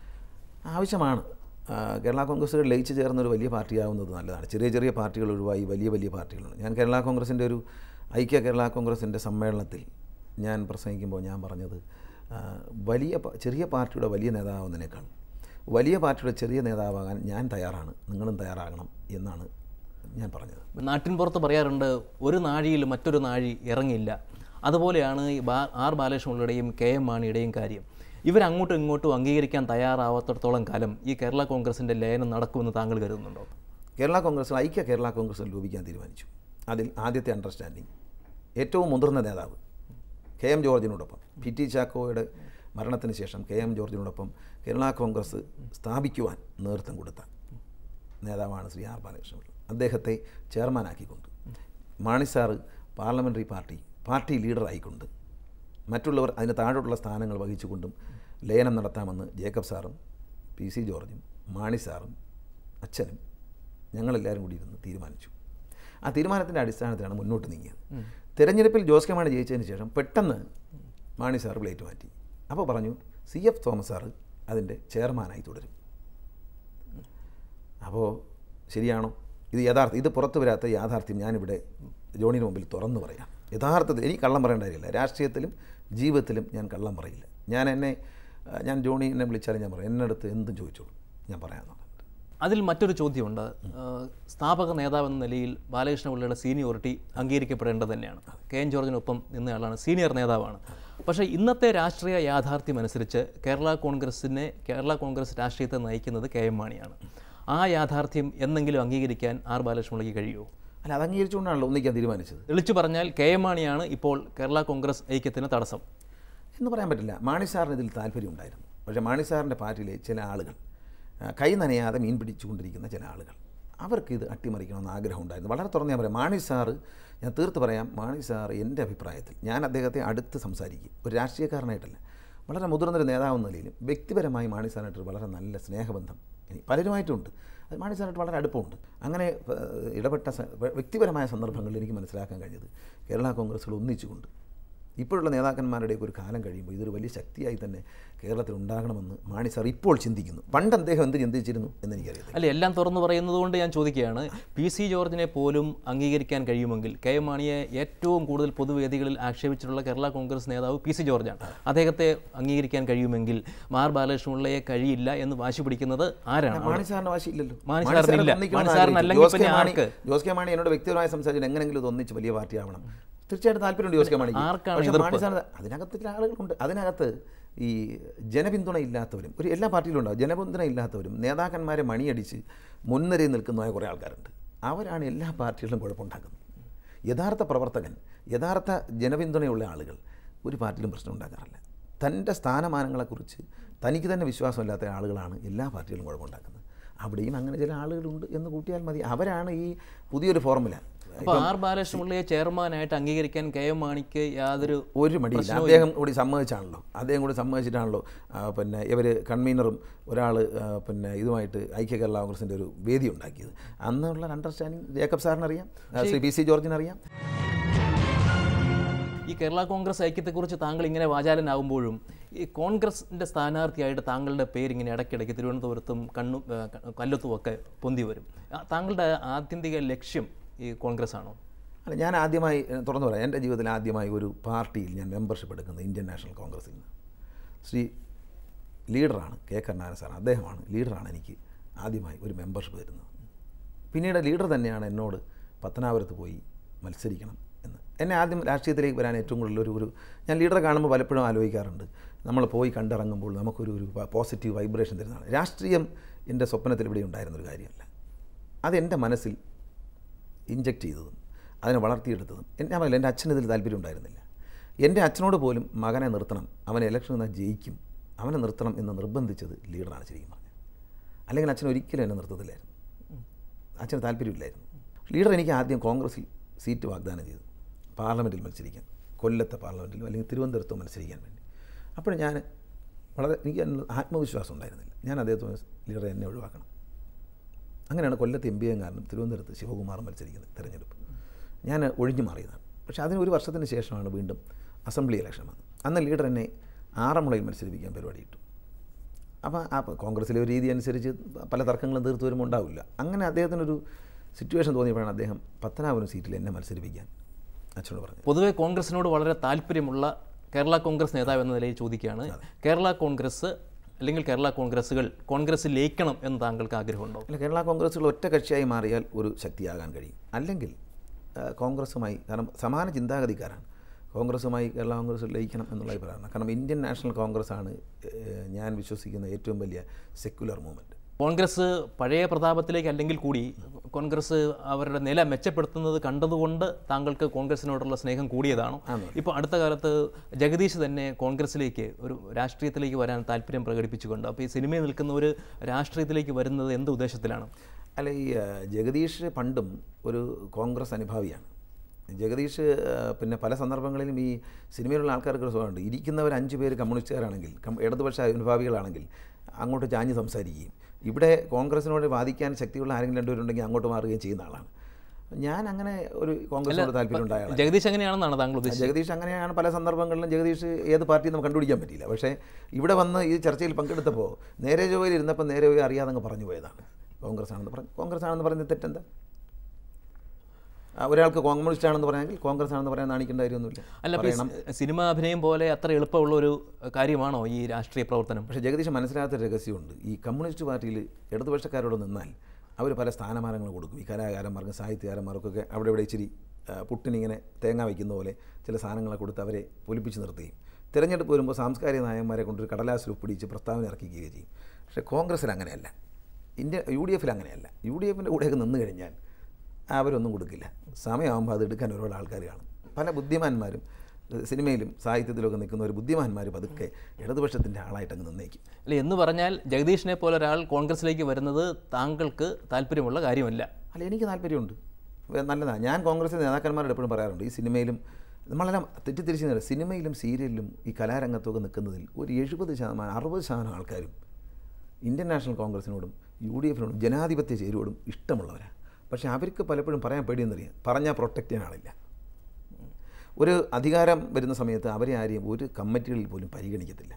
ആവശ്യമാണ്. കേരള കോൺഗ്രസ്സുകൾ ലയിച്ചു ചേർന്നൊരു വലിയ പാർട്ടിയാവുന്നത് നല്ലതാണ്. ചെറിയ ചെറിയ പാർട്ടികൾ ഒഴിവായി വലിയ വലിയ പാർട്ടികളുണ്ട്. ഞാൻ കേരള കോൺഗ്രസിൻ്റെ ഒരു ഐക്യ കേരള കോൺഗ്രസിൻ്റെ സമ്മേളനത്തിൽ ഞാൻ പ്രസംഗിക്കുമ്പോൾ ഞാൻ പറഞ്ഞത്, വലിയ ചെറിയ പാർട്ടിയുടെ വലിയ നേതാവുന്നതിനേക്കാൾ വലിയ പാർട്ടിയുടെ ചെറിയ നേതാവാകാൻ ഞാൻ തയ്യാറാണ്, നിങ്ങളും തയ്യാറാകണം എന്നാണ് ഞാൻ പറഞ്ഞത്. നാട്ടിൻ പുറത്ത് പറയാറുണ്ട്, ഒരു നാഴിയിൽ മറ്റൊരു നാഴി ഇറങ്ങില്ല. അതുപോലെയാണ് ഈ ബാ ആർ ബാലകൃഷ്ണപിള്ളയുടെയും കെ എം മാണിയുടെയും കാര്യം. ഇവരങ്ങോട്ടും ഇങ്ങോട്ടും അംഗീകരിക്കാൻ തയ്യാറാവാത്തിടത്തോളം കാലം ഈ കേരള കോൺഗ്രസിൻ്റെ ലയനം നടക്കുമെന്ന് താങ്കൾ കരുതുന്നുണ്ടോ? കേരള കോൺഗ്രസ് ഐക്യ കേരള കോൺഗ്രസ് രൂപിക്കാൻ തീരുമാനിച്ചു. അതിൽ ആദ്യത്തെ അണ്ടർസ്റ്റാൻഡിങ് ഏറ്റവും മുതിർന്ന നേതാവ് കെ എം ജോർജിനോടൊപ്പം, പി ടി ചാക്കോയുടെ മരണത്തിന് ശേഷം കെ എം ജോർജിനോടൊപ്പം കേരള കോൺഗ്രസ് സ്ഥാപിക്കുവാൻ നേതൃത്വം കൊടുത്ത നേതാവാണ് ശ്രീ ആർ ബാലകൃഷ്ണപിള്ള. അദ്ദേഹത്തെ ചെയർമാനാക്കിക്കൊണ്ട് Mani sir parliamentary party party ലീഡറായിക്കൊണ്ട് മറ്റുള്ളവർ അതിന് താഴോട്ടുള്ള സ്ഥാനങ്ങൾ വഹിച്ചുകൊണ്ടും ലയനം നടത്താമെന്ന് ജേക്കബ് സാറും പി സി ജോർജും മാണി സാറും അച്ഛനും ഞങ്ങളെല്ലാവരും കൂടി ഇരുന്ന് തീരുമാനിച്ചു. ആ തീരുമാനത്തിൻ്റെ അടിസ്ഥാനത്തിലാണ് മുന്നോട്ട് നീങ്ങിയത്. തെരഞ്ഞെടുപ്പിൽ ജോസ് കെ മാണി ജയിച്ചതിന് ശേഷം പെട്ടെന്ന് മാണി സാറ് പ്ലേറ്റ് മാറ്റി. അപ്പോൾ പറഞ്ഞു സി എഫ് തോമസ് സാറ് അതിൻ്റെ ചെയർമാനായി തുടരും. അപ്പോൾ ശരിയാണോ? ഇത് യഥാർത്ഥം, ഇത് പുറത്തു വരാത്ത യാഥാർത്ഥ്യം ഞാനിവിടെ ജോണിന് മുമ്പിൽ തുറന്നു പറയാം. യഥാർത്ഥത്തിൽ എനിക്ക് കള്ളം പറയേണ്ട കാര്യമില്ല. രാഷ്ട്രീയത്തിലും ജീവിതത്തിലും ഞാൻ കള്ളം പറയില്ല. ഞാൻ എന്നെ ഞാൻ ജോണി എന്നെ വിളിച്ചാലും ഞാൻ പറയും, എന്നടുത്ത് എന്തും ചോദിച്ചോളൂ, ഞാൻ പറയാമെന്നുള്ളത്. അതിൽ മറ്റൊരു ചോദ്യമുണ്ട്. സ്ഥാപക നേതാവെന്ന നിലയിൽ ബാലകൃഷ്ണപിള്ളയുടെ സീനിയോറിറ്റി അംഗീകരിക്കപ്പെടേണ്ടത് തന്നെയാണ്. കെ എൻ ജോർജിനൊപ്പം നിന്നയാളാണ്, സീനിയർ നേതാവാണ്. പക്ഷേ ഇന്നത്തെ രാഷ്ട്രീയ യാഥാർത്ഥ്യം അനുസരിച്ച് കേരള കോൺഗ്രസിനെ കേരള കോൺഗ്രസ് രാഷ്ട്രീയത്തെ നയിക്കുന്നത് കെ എം മാണിയാണ്. ആ യാഥാർത്ഥ്യം എന്നെങ്കിലും അംഗീകരിക്കാൻ ആർ ബാലകൃഷ്ണപിള്ളയ്ക്ക് കഴിയുമോ? അല്ല, അത് അംഗീകരിച്ചുകൊണ്ടാണല്ലോ ഒന്നിക്കാൻ തീരുമാനിച്ചത്. വിളിച്ചു പറഞ്ഞാൽ കെ എം മാണിയാണ് ഇപ്പോൾ കേരള കോൺഗ്രസ് ഐക്യത്തിന് തടസ്സം എന്ന് പറയാൻ പറ്റില്ല. മാണി സാറിന് ഇതിൽ താല്പര്യമുണ്ടായിരുന്നു. പക്ഷേ മാണി സാറിൻ്റെ പാർട്ടിയിലെ ചില ആളുകൾ, കൈ നനയാതെ മീൻ പിടിച്ചുകൊണ്ടിരിക്കുന്ന ചില ആളുകൾ, അവർക്ക് ഇത് അട്ടിമറിക്കണമെന്ന് ആഗ്രഹം ഉണ്ടായിരുന്നു. വളരെ തുറന്ന് ഞാൻ പറയാം, മാണി സാറ്, ഞാൻ തീർത്ത് പറയാം, മാണി സാർ എൻ്റെ അഭിപ്രായത്തിൽ, ഞാൻ അദ്ദേഹത്തെ അടുത്ത് സംസാരിക്കും, ഒരു രാഷ്ട്രീയക്കാരനായിട്ടല്ല, വളരെ മുതിർന്നൊരു നേതാവെന്ന നിലയിലും വ്യക്തിപരമായി മാണി സാറിനായിട്ട് വളരെ നല്ല സ്നേഹബന്ധം ഇനി പലരുമായിട്ടുണ്ട്. അത് മാണി സാറായിട്ട് വളരെ അടുപ്പമുണ്ട്. അങ്ങനെ ഇടപെട്ട വ്യക്തിപരമായ സന്ദർഭങ്ങളിൽ എനിക്ക് മനസ്സിലാക്കാൻ കഴിഞ്ഞത് കേരള കോൺഗ്രസ്സുകൾ ഒന്നിച്ചുകൊണ്ട് ഇപ്പോഴുള്ള നേതാക്കന്മാരുടെയൊക്കെ ഒരു കാലം കഴിയുമ്പോൾ ഇതൊരു വലിയ ശക്തിയായി തന്നെ കേരളത്തിൽ ഉണ്ടാകണമെന്ന് മാണി സാർ ഇപ്പോൾ ചിന്തിക്കുന്നു. പണ്ട് അദ്ദേഹം എന്ത് ചിന്തിച്ചിരുന്നു എന്ന് എനിക്കറിയാം. അല്ല, എല്ലാം തുറന്നു പറയുന്നത് കൊണ്ട് ഞാൻ ചോദിക്കുകയാണ്, പി സി ജോർജിനെ പോലും അംഗീകരിക്കാൻ കഴിയുമെങ്കിൽ കെ എം മാണിയെ ഏറ്റവും കൂടുതൽ പൊതുവേദികളിൽ ആക്ഷേപിച്ചിട്ടുള്ള കേരള കോൺഗ്രസ് നേതാവ് പി സി ജോർജാണ്. അദ്ദേഹത്തെ അംഗീകരിക്കാൻ കഴിയുമെങ്കിൽ മാർ ബാലകൃഷ്ണപിള്ളയെ കഴിയില്ല എന്ന് വാശി പിടിക്കുന്നത് ആരാണ്? മാണി സാറിന് വാശിയില്ലല്ലോ. മാണി സാറിനില്ല. മാണി സാറിനല്ലെങ്കിൽ പിന്നെ ആർക്ക്? ജോസ് കെ മാണി എന്നോട് വ്യക്തിപരമായി സംസാരിച്ചാൽ എങ്ങനെങ്കിലും ഇത് ഒന്നിച്ച് വലിയ പാർട്ടിയാവണം. തീർച്ചയായിട്ടും താല്പര്യമുണ്ട് ജോസ് കെ മാണിക്ക്. പക്ഷേ മാണി സാറിന് അതിനകത്ത് ചില ആളുകളുണ്ട്. അതിനകത്ത് ഈ ജനപിന്തുണ ഇല്ലാത്തവരും, ഒരു എല്ലാ പാർട്ടിയിലും ഉണ്ടാവും, ജനപിന്തുണ ഇല്ലാത്തവരും നേതാക്കന്മാരെ മണിയടിച്ച് മുൻനിരയിൽ നിൽക്കുന്നതായ കുറേ ആൾക്കാരുണ്ട്. അവരാണ് എല്ലാ പാർട്ടികളിലും കുഴപ്പമുണ്ടാക്കുന്നത്. യഥാർത്ഥ പ്രവർത്തകൻ, യഥാർത്ഥ ജനപിന്തുണയുള്ള ആളുകൾ ഒരു പാർട്ടിയിലും പ്രശ്നം ഉണ്ടാക്കാറില്ല. തൻ്റെ സ്ഥാനമാനങ്ങളെക്കുറിച്ച് തനിക്ക് തന്നെ വിശ്വാസമില്ലാത്ത ആളുകളാണ് എല്ലാ പാർട്ടികളും കുഴപ്പമുണ്ടാക്കുന്നത്. അവിടെയും അങ്ങനെ ചില ആളുകളുണ്ട് എന്ന് കൂട്ടിയാൽ മതി. അവരാണ് ഈ പുതിയൊരു ഫോർമുല. അപ്പോൾ ആർ ബാലകൃഷ്ണപിള്ളയെ ചെയർമാനായിട്ട് അംഗീകരിക്കാൻ കെ എം മാണിക്ക് യാതൊരു ഒരു മടിയില്ല. അദ്ദേഹം കൂടി സമ്മതിച്ചാണല്ലോ അദ്ദേഹം കൂടി സമ്മതിച്ചിട്ടാണല്ലോ പിന്നെ ഇവർ കൺവീനറും ഒരാൾ പിന്നെ ഇതുമായിട്ട് ഐക്യ കേരള കോൺഗ്രസിൻ്റെ ഒരു വേദി ഉണ്ടാക്കിയത്. അന്നുള്ള അണ്ടർസ്റ്റാൻഡിങ് ജേക്കബ് സാറിനറിയാം, ശ്രീ പി സി ജോർജിനറിയാം. ഈ കേരള കോൺഗ്രസ് ഐക്യത്തെക്കുറിച്ച് താങ്കൾ ഇങ്ങനെ വാചാലനാകുമ്പോഴും ഈ കോൺഗ്രസിൻ്റെ സ്ഥാനാർത്ഥിയായിട്ട് താങ്കളുടെ പേരിങ്ങനെ ഇടയ്ക്കിടയ്ക്ക് തിരുവനന്തപുരത്തും കണ്ണു കൊല്ലത്തും ഒക്കെ പൊന്തി വരും. താങ്കളുടെ ആത്യന്തിക ലക്ഷ്യം ഈ കോൺഗ്രസ് ആണോ? അല്ല, ഞാൻ ആദ്യമായി തുറന്നു പറയാം, എൻ്റെ ജീവിതത്തിൽ ആദ്യമായി ഒരു പാർട്ടിയിൽ ഞാൻ മെമ്പർഷിപ്പ് എടുക്കുന്നത് ഇന്ത്യൻ നാഷണൽ കോൺഗ്രസിൽ നിന്ന്. ശ്രീ ലീഡറാണ് കെ കരുണാകരൻ സാർ, അദ്ദേഹമാണ് ലീഡറാണ് എനിക്ക് ആദ്യമായി ഒരു മെമ്പർഷിപ്പ് തരുന്നത്. പിന്നീട് ലീഡർ തന്നെയാണ് എന്നോട് പത്തനാപുരത്ത് പോയി മത്സരിക്കണം എന്ന്. എന്നെ ആദ്യം രാഷ്ട്രീയത്തിലേക്ക് വരാൻ ഏറ്റവും കൂടുതൽ ഒരു ഒരു ഞാൻ ലീഡറെ കാണുമ്പോൾ പലപ്പോഴും ആലോചിക്കാറുണ്ട്, നമ്മൾ പോയി കണ്ടിറങ്ങുമ്പോൾ നമുക്കൊരു ഒരു പോസിറ്റീവ് വൈബ്രേഷൻ തരുന്നതാണ്. രാഷ്ട്രീയം എൻ്റെ സ്വപ്നത്തിൽ ഇവിടെ ഉണ്ടായിരുന്നൊരു കാര്യമല്ല. അതെൻ്റെ മനസ്സിൽ ഇഞ്ചക്ട് ചെയ്തതും അതിനെ വളർത്തിയെടുത്തതും ഞാൻ പറയില്ല, എൻ്റെ അച്ഛന് ഇതിൽ താല്പര്യം ഉണ്ടായിരുന്നില്ല. എൻ്റെ അച്ഛനോട് പോലും മകനെ നിർത്തണം, അവനെ ഇലക്ഷൻ നിന്നാൽ ജയിക്കും, അവനെ നിർത്തണം എന്ന് നിർബന്ധിച്ചത് ലീഡറാണ് ശരിക്കും പറഞ്ഞത്. അല്ലെങ്കിൽ അച്ഛൻ ഒരിക്കലും എന്നെ നിർത്തത്തില്ലായിരുന്നു, അച്ഛന് താല്പര്യമില്ലായിരുന്നു. ലീഡർ എനിക്ക് ആദ്യം കോൺഗ്രസിൽ സീറ്റ് വാഗ്ദാനം ചെയ്തു, പാർലമെൻറ്റിൽ മത്സരിക്കാൻ, കൊല്ലത്തെ പാർലമെൻറ്റിലും അല്ലെങ്കിൽ തിരുവനന്തപുരത്തോ മത്സരിക്കാൻ വേണ്ടി. അപ്പോൾ ഞാൻ വളരെ എനിക്ക് ആത്മവിശ്വാസം ഉണ്ടായിരുന്നില്ല. ഞാൻ അദ്ദേഹത്തോട് ലീഡറെ എന്നെ ഒഴിവാക്കണം. അങ്ങനെയാണ് കൊല്ലത്ത് എം പി എം കാരണം തിരുവനന്തപുരത്ത് ശിവകുമാർ മത്സരിക്കുന്നത് തിരഞ്ഞെടുപ്പ്. ഞാൻ ഒഴിഞ്ഞു മാറിയതാണ്. പക്ഷേ അതിന് ഒരു വർഷത്തിന് ശേഷമാണ് വീണ്ടും അസംബ്ലി ഇലക്ഷൻ വന്നത്. അന്ന് ലീഡർ എന്നെ ആറന്മുളയിൽ മത്സരിപ്പിക്കാൻ പരിപാടി ഇട്ടു. അപ്പോൾ ആ കോൺഗ്രസിലെ ഒരു രീതി അനുസരിച്ച് പല തർക്കങ്ങളും തീർത്തു വരുമ്പോൾ ഉണ്ടാവില്ല. അങ്ങനെ അദ്ദേഹത്തിനൊരു സിറ്റുവേഷൻ തോന്നിയപ്പോഴാണ് അദ്ദേഹം പത്തനാപുരം സീറ്റിൽ എന്നെ മത്സരിപ്പിക്കാൻ അച്ഛനോട് പറഞ്ഞു. പൊതുവെ കോൺഗ്രസിനോട് വളരെ താല്പര്യമുള്ള കേരള കോൺഗ്രസ് നേതാവ് എന്ന നിലയിൽ ചോദിക്കുകയാണ്, കേരള കോൺഗ്രസ് അല്ലെങ്കിൽ കേരള കോൺഗ്രസ്സുകൾ കോൺഗ്രസ്സിൽ ലയിക്കണം എന്ന് താങ്കൾക്ക് ആഗ്രഹമുണ്ടോ? അല്ല, കേരള കോൺഗ്രസ്സുകൾ ഒറ്റ കക്ഷിയായി മാറിയാൽ ഒരു ശക്തിയാകാൻ കഴിയും. അല്ലെങ്കിൽ കോൺഗ്രസ്സുമായി, കാരണം സമാന ചിന്താഗതിക്കാരാണ്, കോൺഗ്രസ്സുമായി കേരള കോൺഗ്രസ് ലയിക്കണം എന്നുള്ള അഭിപ്രായമാണ്. കാരണം ഇന്ത്യൻ നാഷണൽ കോൺഗ്രസ് ആണ് ഞാൻ വിശ്വസിക്കുന്ന ഏറ്റവും വലിയ സെക്യുലർ മൂവ്മെൻറ്റ്. കോൺഗ്രസ് പഴയ പ്രതാപത്തിലേക്ക് അല്ലെങ്കിൽ കൂടി കോൺഗ്രസ് അവരുടെ നില മെച്ചപ്പെടുത്തുന്നത് കണ്ടതുകൊണ്ട് താങ്കൾക്ക് കോൺഗ്രസിനോടുള്ള സ്നേഹം കൂടിയതാണോ? ഇപ്പോൾ അടുത്ത കാലത്ത് ജഗദീഷ് തന്നെ കോൺഗ്രസിലേക്ക് ഒരു രാഷ്ട്രീയത്തിലേക്ക് വരാൻ താല്പര്യം പ്രകടിപ്പിച്ചുകൊണ്ട്, അപ്പോൾ ഈ സിനിമയിൽ നിൽക്കുന്ന ഒരു രാഷ്ട്രീയത്തിലേക്ക് വരുന്നത് എന്ത് ഉദ്ദേശത്തിലാണ്? അല്ല, ഈ ജഗദീഷ് പണ്ടും ഒരു കോൺഗ്രസ് അനുഭാവിയാണ്. ജഗദീഷ് പിന്നെ പല സന്ദർഭങ്ങളിലും ഈ സിനിമയിലുള്ള ആൾക്കാർക്ക് ഒരു സ്വഭാവമുണ്ട്, ഇരിക്കുന്നവർ അഞ്ച് പേര് കമ്മ്യൂണിസ്റ്റുകാരാണെങ്കിൽ, ഇടതുപക്ഷ അനുഭാവികളാണെങ്കിൽ അങ്ങോട്ട് ചാഞ്ഞ് സംസാരിക്കുകയും, ഇവിടെ കോൺഗ്രസിനോട് വാദിക്കാൻ ശക്തിയുള്ള ആരെങ്കിലും രണ്ടുപേരുണ്ടെങ്കിൽ അങ്ങോട്ട് മാറുകയും ചെയ്യുന്ന ആളാണ്. ഞാൻ അങ്ങനെ ഒരു കോൺഗ്രസിനോട് താല്പര്യം ഉണ്ടായ ജഗദീഷ് അങ്ങനെയാണെന്നാണ് താങ്കൾ ഉദ്ദേശിച്ചത്? ജഗദീഷ് അങ്ങനെയാണ്. പല സന്ദർഭങ്ങളിലും ജഗദീഷ് ഏത് പാർട്ടി നമുക്ക് കണ്ടുപിടിക്കാൻ പറ്റിയില്ല. പക്ഷേ ഇവിടെ വന്ന് ഈ ചർച്ചയിൽ പങ്കെടുത്തപ്പോൾ നേരെ ചൊവ്വയിൽ ഇരുന്നപ്പോൾ നേരെ ചൊവ്വ അറിയാതെ പറഞ്ഞു പോയതാണ് കോൺഗ്രസ് ആണെന്ന് പറഞ്ഞു. കോൺഗ്രസ് ആണെന്ന് പറയുന്നത് തെറ്റെന്താ? ഒരാൾക്ക് കമ്മ്യൂണിസ്റ്റ് ആണെന്ന് പറയാമെങ്കിൽ കോൺഗ്രസ് ആണെന്ന് പറയാൻ നാണിക്കേണ്ട കാര്യമൊന്നുമില്ല. അല്ല, സിനിമ അഭിനയം പോലെ അത്ര എളുപ്പമുള്ള ഒരു കാര്യമാണോ ഈ രാഷ്ട്രീയ പ്രവർത്തനം? പക്ഷേ ജഗദീഷ് മനസ്സിലാത്ത രഹസ്യമുണ്ട്. ഈ കമ്മ്യൂണിസ്റ്റ് പാർട്ടിയിൽ ഇടതുപക്ഷക്കാരോട് നിന്നാൽ അവർ പല സ്ഥാനമാനങ്ങൾ കൊടുക്കും. ഈ കലാകാരന്മാർക്കും സാഹിത്യകാരന്മാർക്കൊക്കെ അവിടെ ഇവിടെ ഇച്ചിരി പുട്ടിനിങ്ങനെ തേങ്ങ വയ്ക്കുന്ന പോലെ ചില സാധനങ്ങളെ കൊടുത്ത് അവരെ പൊലിപ്പിച്ച് നിർത്തുകയും, തിരഞ്ഞെടുപ്പ് വരുമ്പോൾ സാംസ്കാരിക നായകന്മാരെ കൊണ്ടൊരു കടലാസിൽ ഒപ്പിടിച്ച് പ്രസ്താവന ഇറക്കിക്കുകയും ചെയ്യും. പക്ഷേ കോൺഗ്രസ്സിൽ അങ്ങനെയല്ല, ഇന്ത്യ യു ഡി എഫിൽ അങ്ങനെയല്ല. യു ഡി എഫിൻ്റെ കൂടെയൊക്കെ നിന്ന് കഴിഞ്ഞാൽ അവരൊന്നും കൊടുക്കില്ല. സമയമാകുമ്പോൾ അത് എടുക്കാൻ ഒരുപാട് ആൾക്കാർ കാണും. പല ബുദ്ധിമാന്മാരും സിനിമയിലും സാഹിത്യത്തിലൊക്കെ നിൽക്കുന്ന ഒരു ബുദ്ധിമാന്മാരും അതൊക്കെ ഇടതുപക്ഷത്തിൻ്റെ ആളായിട്ടങ്ങ് നിന്നേക്കും. അല്ല, എന്ന് പറഞ്ഞാൽ ജഗദീഷിനെ പോലെ ഒരാൾ കോൺഗ്രസിലേക്ക് വരുന്നത് താങ്കൾക്ക് താല്പര്യമുള്ള കാര്യമല്ല? അല്ല, എനിക്ക് താല്പര്യമുണ്ട്, നല്ലതാണ്. ഞാൻ കോൺഗ്രസിലെ നേതാക്കന്മാരോട് എപ്പോഴും പറയാറുണ്ട്, ഈ സിനിമയിലും നമ്മളെല്ലാം തെറ്റിദ്ധരിച്ച് സിനിമയിലും സീരിയലിലും ഈ കലാരംഗത്തൊക്കെ നിൽക്കുന്നതിൽ ഒരു എഴുപത് ശതമാനം അറുപത് ശതമാനം ആൾക്കാരും ഇന്ത്യൻ നാഷണൽ കോൺഗ്രസിനോടും യു ഡി എഫിനോടും ജനാധിപത്യ ചേരുവോടും ഇഷ്ടമുള്ളവരാണ്. പക്ഷേ അവർക്ക് പലപ്പോഴും പറയാൻ പേടിയെന്നറിയാം, പറഞ്ഞാൽ പ്രൊട്ടക്റ്റ് ചെയ്യാൻ ആളില്ല. ഒരു അധികാരം വരുന്ന സമയത്ത് അവരെ ആരെയും ഒരു കമ്മിറ്റികളിൽ പോലും പരിഗണിക്കത്തില്ല.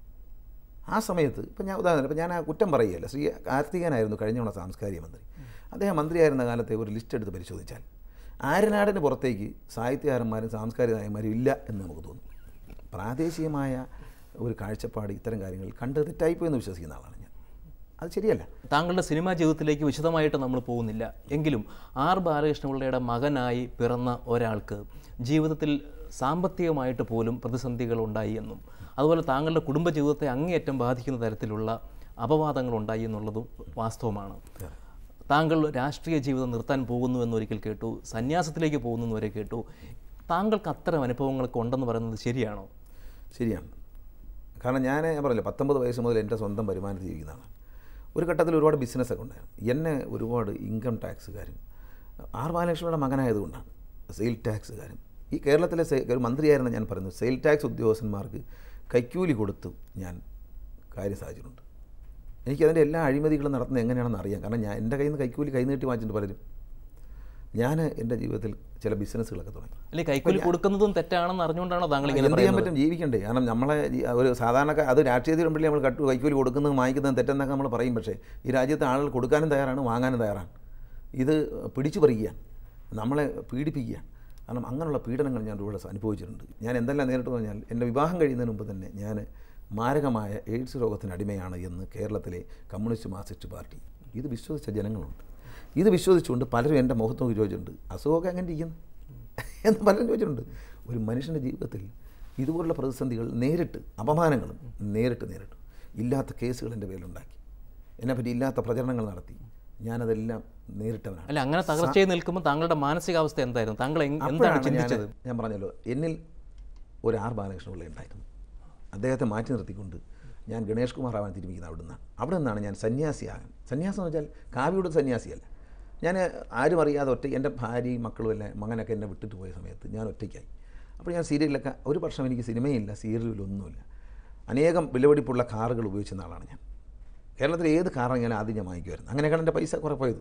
ആ സമയത്ത് ഇപ്പം ഞാൻ ഉദാഹരണം ഇപ്പം ഞാൻ ആ കുറ്റം പറയുകയല്ല, ശ്രീ കാർത്തികനായിരുന്നു കഴിഞ്ഞ സാംസ്കാരിക മന്ത്രി. അദ്ദേഹം മന്ത്രിയായിരുന്ന കാലത്തെ ഒരു ലിസ്റ്റ് എടുത്ത് പരിശോധിച്ചാൽ ആര്യനാടിന് പുറത്തേക്ക് സാഹിത്യകാരന്മാരും സാംസ്കാരിക നായകന്മാരും ഇല്ല എന്ന് നമുക്ക് തോന്നും. പ്രാദേശികമായ ഒരു കാഴ്ചപ്പാട് ഇത്തരം കാര്യങ്ങൾ കണ്ട് തെറ്റായിപ്പോയെന്ന് വിശ്വസിക്കുന്ന ആളാണ് ഞാൻ. അത് ശരിയല്ല. താങ്കളുടെ സിനിമാ ജീവിതത്തിലേക്ക് വിശദമായിട്ട് നമ്മൾ പോകുന്നില്ല എങ്കിലും ആർ ബാലകൃഷ്ണപിള്ളയുടെ മകനായി പിറന്ന ഒരാൾക്ക് ജീവിതത്തിൽ സാമ്പത്തികമായിട്ട് പോലും പ്രതിസന്ധികൾ ഉണ്ടായി എന്നും അതുപോലെ താങ്കളുടെ കുടുംബജീവിതത്തെ അങ്ങേയറ്റം ബാധിക്കുന്ന തരത്തിലുള്ള അപവാദങ്ങൾ ഉണ്ടായി എന്നുള്ളതും വാസ്തവമാണ്. താങ്കൾ രാഷ്ട്രീയ ജീവിതം നിർത്താൻ പോകുന്നു എന്നൊരിക്കൽ കേട്ടു, സന്യാസത്തിലേക്ക് പോകുന്നു വരെ കേട്ടു. താങ്കൾക്ക് അത്തരം അനുഭവങ്ങളൊക്കെ ഉണ്ടെന്ന് പറയുന്നത് ശരിയാണോ? ശരിയാണ്. കാരണം ഞാൻ ഞാൻ പറഞ്ഞില്ല, പത്തൊമ്പത് വയസ്സ് മുതൽ എൻ്റെ സ്വന്തം വരുമാനത്തിൽ ജീവിക്കുന്നതാണ്. ഒരു ഘട്ടത്തിൽ ഒരുപാട് ബിസിനസ്സൊക്കെ ഉണ്ടായിരുന്നു. എന്നെ ഒരുപാട് ഇൻകം ടാക്സുകാരും ആർ ബാലകൃഷ്ണയുടെ മകനായതുകൊണ്ടാണ് സെയിൽ ടാക്സുകാരും ഈ കേരളത്തിലെ ഒരു മന്ത്രിയായിരുന്ന ഞാൻ പറയുന്നത് സെയിൽ ടാക്സ് ഉദ്യോഗസ്ഥന്മാർക്ക് കൈക്കൂലി കൊടുത്തു ഞാൻ കാര്യം സാധിച്ചിട്ടുണ്ട്. എനിക്കതിൻ്റെ എല്ലാ അഴിമതികളും നടത്തുന്നത് എങ്ങനെയാണെന്ന് അറിയാം. കാരണം ഞാൻ എൻ്റെ കയ്യിൽ നിന്ന് കൈക്കൂലി കൈനീട്ടി വാങ്ങിച്ചിട്ടുണ്ട് പലരും. ഞാൻ എൻ്റെ ജീവിതത്തിൽ ചില ബിസിനസ്സുകളൊക്കെ തുടങ്ങി. അല്ലെ, കൈക്കൂലി കൊടുക്കുന്നതും തെറ്റാണെന്ന് അറിഞ്ഞുകൊണ്ടാണോ താങ്കൾ ഇങ്ങനെ എന്ത് ചെയ്യാൻ പറ്റും? ജീവിക്കണ്ടേ? കാരണം നമ്മളെ ഒരു സാധാരണക്കാർ അത് രാഷ്ട്രീയത്തിൽ ഉണ്ടെങ്കിൽ നമ്മൾ കട്ടു കൈക്കൂലി കൊടുക്കുന്നതും വാങ്ങിക്കുന്നതും തെറ്റെന്നൊക്കെ നമ്മൾ പറയും. പക്ഷേ ഈ രാജ്യത്തെ ആളുകൾ കൊടുക്കാനും തയ്യാറാണ്, വാങ്ങാനും തയ്യാറാണ്. ഇത് പിടിച്ചു പറിക്കുകയാണ്, നമ്മളെ പീഡിപ്പിക്കുകയാണ്. കാരണം അങ്ങനെയുള്ള പീഡനങ്ങൾ ഞാൻ ഇവിടെ അനുഭവിച്ചിട്ടുണ്ട്. ഞാൻ എന്തെല്ലാം നേരിട്ട് പറഞ്ഞാൽ എൻ്റെ വിവാഹം കഴിയുന്നതിന് മുമ്പ് തന്നെ ഞാൻ മാരകമായ എയ്ഡ്സ് രോഗത്തിന് അടിമയാണ് എന്ന് കേരളത്തിലെ കമ്മ്യൂണിസ്റ്റ് മാർക്സിസ്റ്റ് പാർട്ടി ഇത് വിശ്വസിച്ച ജനങ്ങളുണ്ട്. ഇത് വിശ്വസിച്ചുകൊണ്ട് പലരും എൻ്റെ മുഖത്ത് നോക്കി ചോദിച്ചിട്ടുണ്ട്, അസുഖമൊക്കെ അങ്ങനെ ഇരിക്കുന്നു എന്ന് പലരും ചോദിച്ചിട്ടുണ്ട്. ഒരു മനുഷ്യൻ്റെ ജീവിതത്തിൽ ഇതുപോലുള്ള പ്രതിസന്ധികൾ നേരിട്ട്, അപമാനങ്ങളും നേരിട്ട് നേരിട്ട് ഇല്ലാത്ത കേസുകൾ എൻ്റെ പേരിലുണ്ടാക്കി, എന്നെപ്പറ്റി ഇല്ലാത്ത പ്രചരണങ്ങൾ നടത്തി, ഞാനതെല്ലാം നേരിട്ടവനാണ്. അല്ല, അങ്ങനെ തകർച്ചയിൽ നിൽക്കുമ്പോൾ താങ്കളുടെ മാനസികാവസ്ഥ എന്തായിരുന്നു? താങ്കൾ എന്താണ് ചിന്തിച്ചത്? ഞാൻ പറഞ്ഞല്ലോ, എന്നിൽ ഒരു ആർ ബാലകൃഷ്ണപിള്ള ഉണ്ടായിരുന്നു. അദ്ദേഹത്തെ മാറ്റി നിർത്തിക്കൊണ്ട് ഞാൻ ഗണേഷ് കുമാർ ആവാൻ തിരുമിക്കുന്നത് അവിടെ നിന്നാണ്. അവിടെ നിന്നാണ് ഞാൻ സന്യാസിയാകാൻ. സന്യാസം എന്ന് വെച്ചാൽ കാവ്യയുടെ സന്യാസിയല്ല. ഞാൻ ആരും അറിയാതെ ഒറ്റ, എൻ്റെ ഭാര്യയും മക്കളും എല്ലാം മകനൊക്കെ എന്നെ വിട്ടിട്ട് പോയ സമയത്ത് ഞാൻ ഒറ്റയ്ക്കായി. അപ്പോൾ ഞാൻ സീരിയലിലൊക്കെ ഒരു വർഷം എനിക്ക് സിനിമയില്ല, സീരിയലൊന്നുമില്ല. അനേകം വിലപിടിപ്പുള്ള കാറുകൾ ഉപയോഗിച്ചിരുന്ന ആളാണ് ഞാൻ. കേരളത്തിൽ ഏത് കാറിറങ്ങിയാലും ആദ്യം ഞാൻ വാങ്ങിക്കുമായിരുന്നു. അങ്ങനെയൊക്കെയാണ് എൻ്റെ പൈസ കുറേ പോയത്.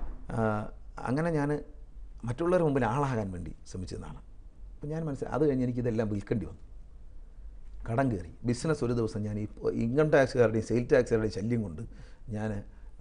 അങ്ങനെ ഞാൻ മറ്റുള്ളവരുടെ മുമ്പിൽ ആളാകാൻ വേണ്ടി ശ്രമിച്ചിരുന്നതാണ്. അപ്പോൾ ഞാൻ മനസ്സിലായി, അത് കഴിഞ്ഞ് എനിക്കിതെല്ലാം വിൽക്കേണ്ടി വന്നു. കടം കയറി ബിസിനസ്. ഒരു ദിവസം ഞാൻ ഈ ഇൻകം ടാക്സുകാരുടെയും സെയിൽ ടാക്സുകാരുടെയും ശല്യം കൊണ്ട് ഞാൻ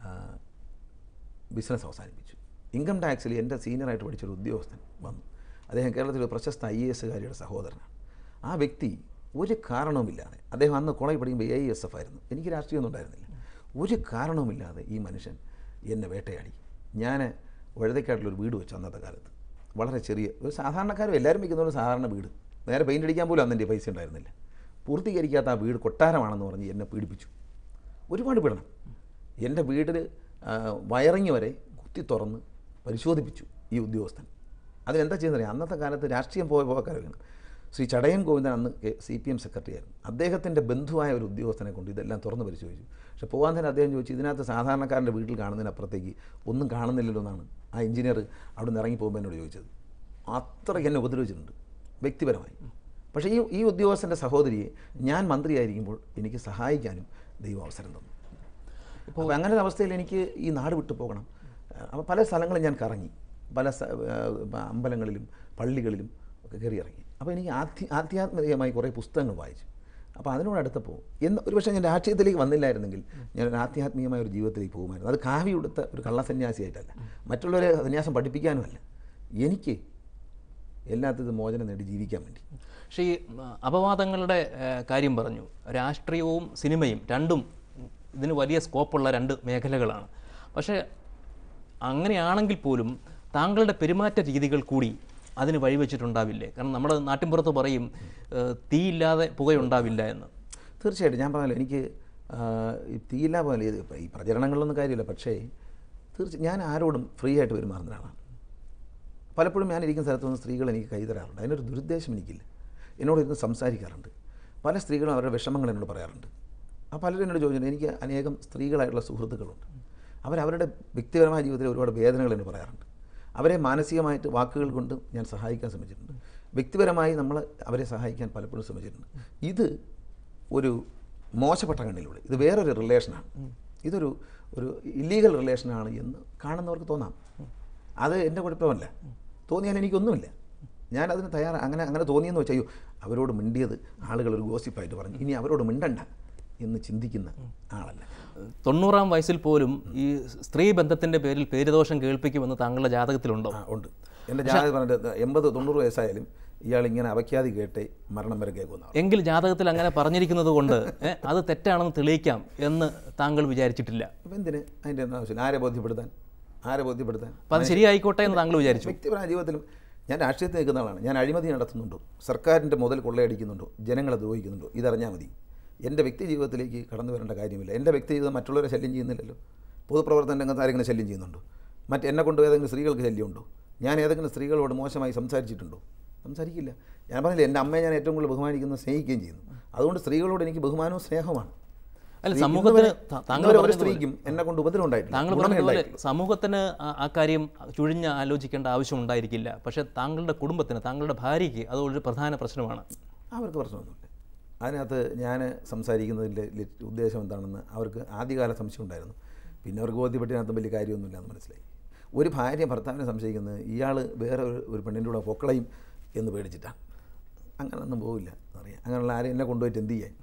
ബിസിനസ് അവസാനിപ്പിച്ചു. ഇൻകം ടാക്സിൽ എൻ്റെ സീനിയറായിട്ട് പഠിച്ചൊരു ഉദ്യോഗസ്ഥൻ വന്നു. അദ്ദേഹം കേരളത്തിലെ പ്രശസ്ത ഐ എ എസുകാരിയുടെ സഹോദരനാണ്. ആ വ്യക്തി ഒരു കാരണവുമില്ലാതെ, അദ്ദേഹം അന്ന് കോളേജ് പഠിക്കുമ്പോൾ എ ഐ എസ് എഫ് ആയിരുന്നു, എനിക്ക് രാഷ്ട്രീയമൊന്നും ഉണ്ടായിരുന്നില്ല, ഒരു കാരണവുമില്ലാതെ ഈ മനുഷ്യൻ എന്നെ വേട്ടയാടി. ഞാൻ വഴുതക്കാട്ടിലൊരു വീട് വെച്ചു. അന്നത്തെ കാലത്ത് വളരെ ചെറിയ ഒരു സാധാരണക്കാരും എല്ലാവരും വയ്ക്കുന്ന ഒരു സാധാരണ വീട്, നേരെ പെയിൻ്റ് അടിക്കാൻ പോലും അന്ന് എൻ്റെ പൈസ ഉണ്ടായിരുന്നില്ല. പൂർത്തീകരിക്കാത്ത ആ വീട് കൊട്ടാരമാണെന്ന് പറഞ്ഞ് എന്നെ പീഡിപ്പിച്ചു. ഒരുപാട് പീഡനം. എൻ്റെ വീട്ടിൽ വയറിങ് വരെ കുത്തി തുറന്ന് പരിശോധിപ്പിച്ചു ഈ ഉദ്യോഗസ്ഥൻ. അതിനെന്താ ചെയ്യുന്നത്? അന്നത്തെ കാലത്ത് രാഷ്ട്രീയം പോയ പോകാൻ ശ്രീ ചടയൻ ഗോവിന്ദൻ അന്ന് സി പി എം സെക്രട്ടറി ആയിരുന്നു. അദ്ദേഹത്തിൻ്റെ ബന്ധുവായ ഒരു ഉദ്യോഗസ്ഥനെ കൊണ്ട് ഇതെല്ലാം തുറന്ന് പരിശോധിച്ചു. പക്ഷേ പോകാൻ തന്നെ അദ്ദേഹം ചോദിച്ചു, ഇതിനകത്ത് സാധാരണക്കാരൻ്റെ വീട്ടിൽ കാണുന്നതിനപ്പുറത്തേക്ക് ഒന്നും കാണുന്നില്ലല്ലോ എന്നാണ് ആ എഞ്ചിനീയർ അവിടെ നിന്ന് ഇറങ്ങി പോകുമ്പോൾ എന്നോട് ചോദിച്ചത്. അത്രയ്ക്ക് എന്നെ ഉപദ്രവിച്ചിട്ടുണ്ട് വ്യക്തിപരമായി. പക്ഷേ ഈ ഈ ഉദ്യോഗസ്ഥൻ്റെ സഹോദരിയെ ഞാൻ മന്ത്രിയായിരിക്കുമ്പോൾ എനിക്ക് സഹായിക്കാനും ദൈവം അവസരം തന്നു. അപ്പോൾ അങ്ങനെ ഒരു അവസ്ഥയിൽ എനിക്ക് ഈ നാട് വിട്ടു പോകണം. അപ്പോൾ പല സ്ഥലങ്ങളും ഞാൻ കറങ്ങി, പല അമ്പലങ്ങളിലും പള്ളികളിലും ഒക്കെ കയറി ഇറങ്ങി. അപ്പോൾ എനിക്ക് ആധ്യ ആധ്യാത്മികമായി കുറേ പുസ്തകങ്ങൾ വായിച്ചു. അപ്പോൾ അതിനോട് അടുത്തപ്പോൾ എന്ന് ഒരു പക്ഷേ ഞാൻ രാഷ്ട്രീയത്തിലേക്ക് വന്നില്ലായിരുന്നെങ്കിൽ ഞാൻ ആധ്യാത്മികമായ ഒരു ജീവിതത്തിലേക്ക് പോകുമായിരുന്നു. അത് കാവ്യ കൊടുത്ത ഒരു കള്ളസന്യാസിയായിട്ടല്ല, മറ്റുള്ളവരെ സന്യാസം പഠിപ്പിക്കാനുമല്ല, എനിക്ക് എല്ലാത്തിനും മോചനം നേടി ജീവിക്കാൻ വേണ്ടി. പക്ഷേ ഈ അപവാദങ്ങളുടെ കാര്യം പറഞ്ഞു. രാഷ്ട്രീയവും സിനിമയും രണ്ടും ഇതിന് വലിയ സ്കോപ്പുള്ള രണ്ട് മേഖലകളാണ്. പക്ഷേ അങ്ങനെയാണെങ്കിൽ പോലും താങ്കളുടെ പെരുമാറ്റ രീതികൾ കൂടി അതിന് വഴിവെച്ചിട്ടുണ്ടാവില്ലേ? കാരണം നമ്മുടെ നാട്ടിൻപുറത്ത് പറയും തീയില്ലാതെ പുകയുണ്ടാവില്ല എന്ന്. തീർച്ചയായിട്ടും ഞാൻ പറഞ്ഞല്ലോ, എനിക്ക് ഈ തീയില്ലാ പോലെ ഈ പ്രചരണങ്ങളിലൊന്നും കാര്യമില്ല. പക്ഷേ തീർച്ചയായും ഞാൻ ആരോടും ഫ്രീ ആയിട്ട് പെരുമാറുന്ന ഒരാളാണ്. പലപ്പോഴും ഞാൻ ഇരിക്കുന്ന സ്ഥലത്തുനിന്ന് സ്ത്രീകൾ എനിക്ക് കൈ തരാറുണ്ട്. അതിനൊരു ദുരുദ്ദേശം എനിക്കില്ല. എന്നോട് ഇരുന്ന് സംസാരിക്കാറുണ്ട്. പല സ്ത്രീകളും അവരുടെ വിഷമങ്ങൾ എന്നോട് പറയാറുണ്ട്. ആ പലരും എന്നോട് ചോദിച്ചിട്ടുണ്ട്. എനിക്ക് അനേകം സ്ത്രീകളായിട്ടുള്ള സുഹൃത്തുക്കളുണ്ട്. അവരവരുടെ വ്യക്തിപരമായ ജീവിതത്തിൽ ഒരുപാട് വേദനകൾ എന്ന് പറയാറുണ്ട്. അവരെ മാനസികമായിട്ട് വാക്കുകൾ കൊണ്ട് ഞാൻ സഹായിക്കാൻ ശ്രമിച്ചിട്ടുണ്ട്. വ്യക്തിപരമായി നമ്മൾ അവരെ സഹായിക്കാൻ പലപ്പോഴും ശ്രമിച്ചിട്ടുണ്ട്. ഇത് ഒരു മോശപ്പെട്ട കണ്ണിലൂടെ ഇത് വേറൊരു റിലേഷനാണ്, ഇതൊരു ഒരു ഇല്ലീഗൽ റിലേഷനാണ് എന്ന് കാണുന്നവർക്ക് തോന്നാം. അത് എൻ്റെ കുഴപ്പമല്ല. തോന്നിയാൽ എനിക്കൊന്നുമില്ല. ഞാനതിന് തയ്യാറാണ്. അങ്ങനെ അങ്ങനെ തോന്നിയെന്ന് വെച്ചാൽ, അയ്യോ അവരോട് മിണ്ടിയത് ആളുകൾ ഒരു ഗോസിപ്പായിട്ട് പറഞ്ഞു, ഇനി അവരോട് മിണ്ടണ്ട എന്ന് ചിന്തിക്കുന്ന ആളല്ല. തൊണ്ണൂറാം വയസ്സിൽ പോലും ഈ സ്ത്രീ ബന്ധത്തിൻ്റെ പേരിൽ പേരുദോഷം കേൾപ്പിക്കുമെന്ന് താങ്കളുടെ ജാതകത്തിലുണ്ടോ? ഉണ്ട്. എൻ്റെ ജാതകം പറഞ്ഞിട്ട് എൺപത് തൊണ്ണൂറ് വയസ്സായാലും ഇയാൾ ഇങ്ങനെ അവഖ്യാതി കേട്ട് മരണം വരെ കേൾക്കുന്ന. എങ്കിൽ ജാതകത്തിൽ അങ്ങനെ പറഞ്ഞിരിക്കുന്നത് കൊണ്ട് അത് തെറ്റാണെന്ന് തെളിയിക്കാം എന്ന് താങ്കൾ വിചാരിച്ചിട്ടില്ല? അപ്പം എന്തിന് അതിൻ്റെ ഒന്നും ആവശ്യമില്ല. ആരെ ബോധ്യപ്പെടുത്താൻ ആരെ ബോധ്യപ്പെടുത്താൻ അപ്പം അത് ശരിയായിക്കോട്ടെ എന്ന് താങ്കൾ വിചാരിച്ചു? വ്യക്തിപരമായ ജീവിതത്തിലും ഞാൻ രാഷ്ട്രീയത്തിൽ നിൽക്കുന്ന ആളാണ്. ഞാൻ അഴിമതി നടത്തുന്നുണ്ടോ, സർക്കാരിൻ്റെ മുതൽ കൊള്ളയടിക്കുന്നുണ്ടോ, ജനങ്ങളെ ദ്രോഹിക്കുന്നുണ്ടോ, ഇതറിഞ്ഞാൽ മതി. എൻ്റെ വ്യക്തി ജീവിതത്തിലേക്ക് കടന്നു വരേണ്ട കാര്യമില്ല. എൻ്റെ വ്യക്തി ജീവിതം മറ്റുള്ളവരെ ശല്യം ചെയ്യുന്നില്ലല്ലോ. പൊതുപ്രവർത്തന രംഗത്ത് ആരെങ്കിലും ശല്യം ചെയ്യുന്നുണ്ടോ? മറ്റ് എന്നെ കൊണ്ട് ഏതെങ്കിലും സ്ത്രീകൾക്ക് ശല്യമുണ്ടോ? ഞാൻ ഏതെങ്കിലും സ്ത്രീകളോട് മോശമായി സംസാരിച്ചിട്ടുണ്ടോ? സംസാരിക്കില്ല. ഞാൻ പറഞ്ഞില്ല, എൻ്റെ അമ്മയെ ഞാൻ ഏറ്റവും കൂടുതൽ ബഹുമാനിക്കുന്ന സ്നേഹിക്കുകയും ചെയ്യുന്നു. അതുകൊണ്ട് സ്ത്രീകളോട് എനിക്ക് ബഹുമാനവും സ്നേഹമാണ്. അല്ല, സമൂഹത്തിന് ഒരു സ്ത്രീക്കും എന്നെ കൊണ്ട് ഉപദ്രവം ഉണ്ടായിട്ടില്ല. താങ്കൾ പറഞ്ഞതുപോലെ സമൂഹത്തിന് ആ കാര്യം ചുഴിഞ്ഞ് ആലോചിക്കേണ്ട ആവശ്യം ഉണ്ടായിരിക്കില്ല. പക്ഷേ താങ്കളുടെ കുടുംബത്തിന്, താങ്കളുടെ ഭാര്യയ്ക്ക് അത് ഒരു പ്രധാന പ്രശ്നമാണ്. അവർക്ക് പ്രശ്നമൊന്നുമില്ല. അതിനകത്ത് ഞാൻ സംസാരിക്കുന്നതിൻ്റെ ഉദ്ദേശം എന്താണെന്ന് അവർക്ക് ആദ്യകാല സംശയം ഉണ്ടായിരുന്നു. പിന്നെ അവർക്ക് ബോധ്യപ്പെട്ടതിനകത്തും വലിയ കാര്യമൊന്നുമില്ല എന്ന് മനസ്സിലായി. ഒരു ഭാര്യ ഭർത്താവിനെ സംശയിക്കുന്നത് ഇയാൾ വേറെ ഒരു പെണ്ണിൻ്റെ കൂടെ പൊക്കളയും എന്ന് പേടിച്ചിട്ടാണ്. അങ്ങനെയൊന്നും പോവില്ല എന്നറിയാം. അങ്ങനെയുള്ള ആരും എന്നെ കൊണ്ടുപോയിട്ട് എന്ത് ചെയ്യാൻ?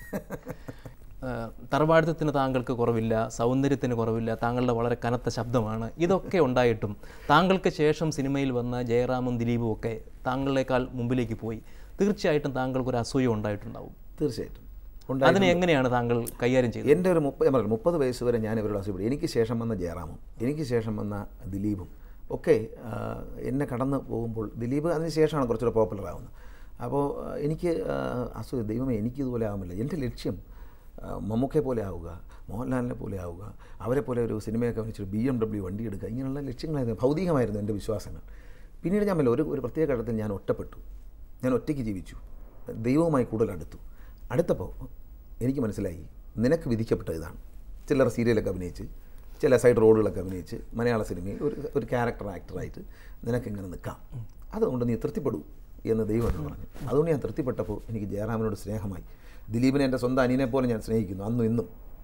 തറവാടിത്തത്തിന് താങ്കൾക്ക് കുറവില്ല, സൗന്ദര്യത്തിന് കുറവില്ല, താങ്കളുടെ വളരെ കനത്ത ശബ്ദമാണ്. ഇതൊക്കെ ഉണ്ടായിട്ടും താങ്കൾക്ക് ശേഷം സിനിമയിൽ വന്ന ജയറാമും ദിലീപും ഒക്കെ താങ്കളേക്കാൾ മുമ്പിലേക്ക് പോയി. തീർച്ചയായിട്ടും താങ്കൾക്കൊരു അസൂയ ഉണ്ടായിട്ടുണ്ടാവും. തീർച്ചയായിട്ടും അതിനെ എങ്ങനെയാണ് താങ്കൾ കൈകാര്യം ചെയ്തത്? എൻ്റെ ഒരു മുപ്പത് പറഞ്ഞു മുപ്പത് വയസ്സ് വരെ ഞാൻ ഇവരുടെ അസുഖം. എനിക്ക് ശേഷം വന്ന ജയറാമും എനിക്ക് ശേഷം വന്ന ദിലീപും ഒക്കെ എന്നെ കടന്ന് പോകുമ്പോൾ ദിലീപ് അതിന് ശേഷമാണ് കുറച്ചുകൂടെ പോപ്പുലർ ആവുന്നത്. അപ്പോൾ എനിക്ക് അസുഖം ദൈവമേ എനിക്കിതുപോലെ ആവുമില്ല. എൻ്റെ ലക്ഷ്യം മമ്മൂക്കയെ പോലെ ആവുക, മോഹൻലാലിനെ പോലെ ആവുക, അവരെ പോലെ ഒരു സിനിമയൊക്കെ വെച്ചിട്ട് ബി എം ഡബ്ല്യു വണ്ടി എടുക്കുക, ഇങ്ങനെയുള്ള ലക്ഷ്യങ്ങളായിരുന്നു. ഭൗതികമായിരുന്നു എൻ്റെ വിശ്വാസങ്ങൾ. പിന്നീട് ഞാൻ ഒരു ഒരു പ്രത്യേക ഘട്ടത്തിൽ ഞാൻ ഒറ്റപ്പെട്ടു. ഞാൻ ഒറ്റയ്ക്ക് ജീവിച്ചു, ദൈവവുമായി കൂടുതൽ അടുത്തു. അടുത്തപ്പോൾ എനിക്ക് മനസ്സിലായി നിനക്ക് വിധിക്കപ്പെട്ട ഇതാണ്. ചിലർ സീരിയലൊക്കെ അഭിനയിച്ച് ചില സൈഡ് റോളുകളൊക്കെ അഭിനയിച്ച് മലയാള സിനിമയിൽ ഒരു ഒരു ക്യാരക്ടർ ആക്ടറായിട്ട് നിനക്കിങ്ങനെ നിൽക്കാം, അതുകൊണ്ട് നീ തൃപ്തിപ്പെടൂ എന്ന് ദൈവം എന്ന് പറഞ്ഞു. അതുകൊണ്ട് ഞാൻ തൃപ്തിപ്പെട്ടപ്പോൾ എനിക്ക് ജയറാമിനോട് സ്നേഹമായി. ദിലീപിനെ എൻ്റെ സ്വന്തം അനിയനെ പോലെ ഞാൻ സ്നേഹിക്കുന്നു അന്നും ഇന്നും.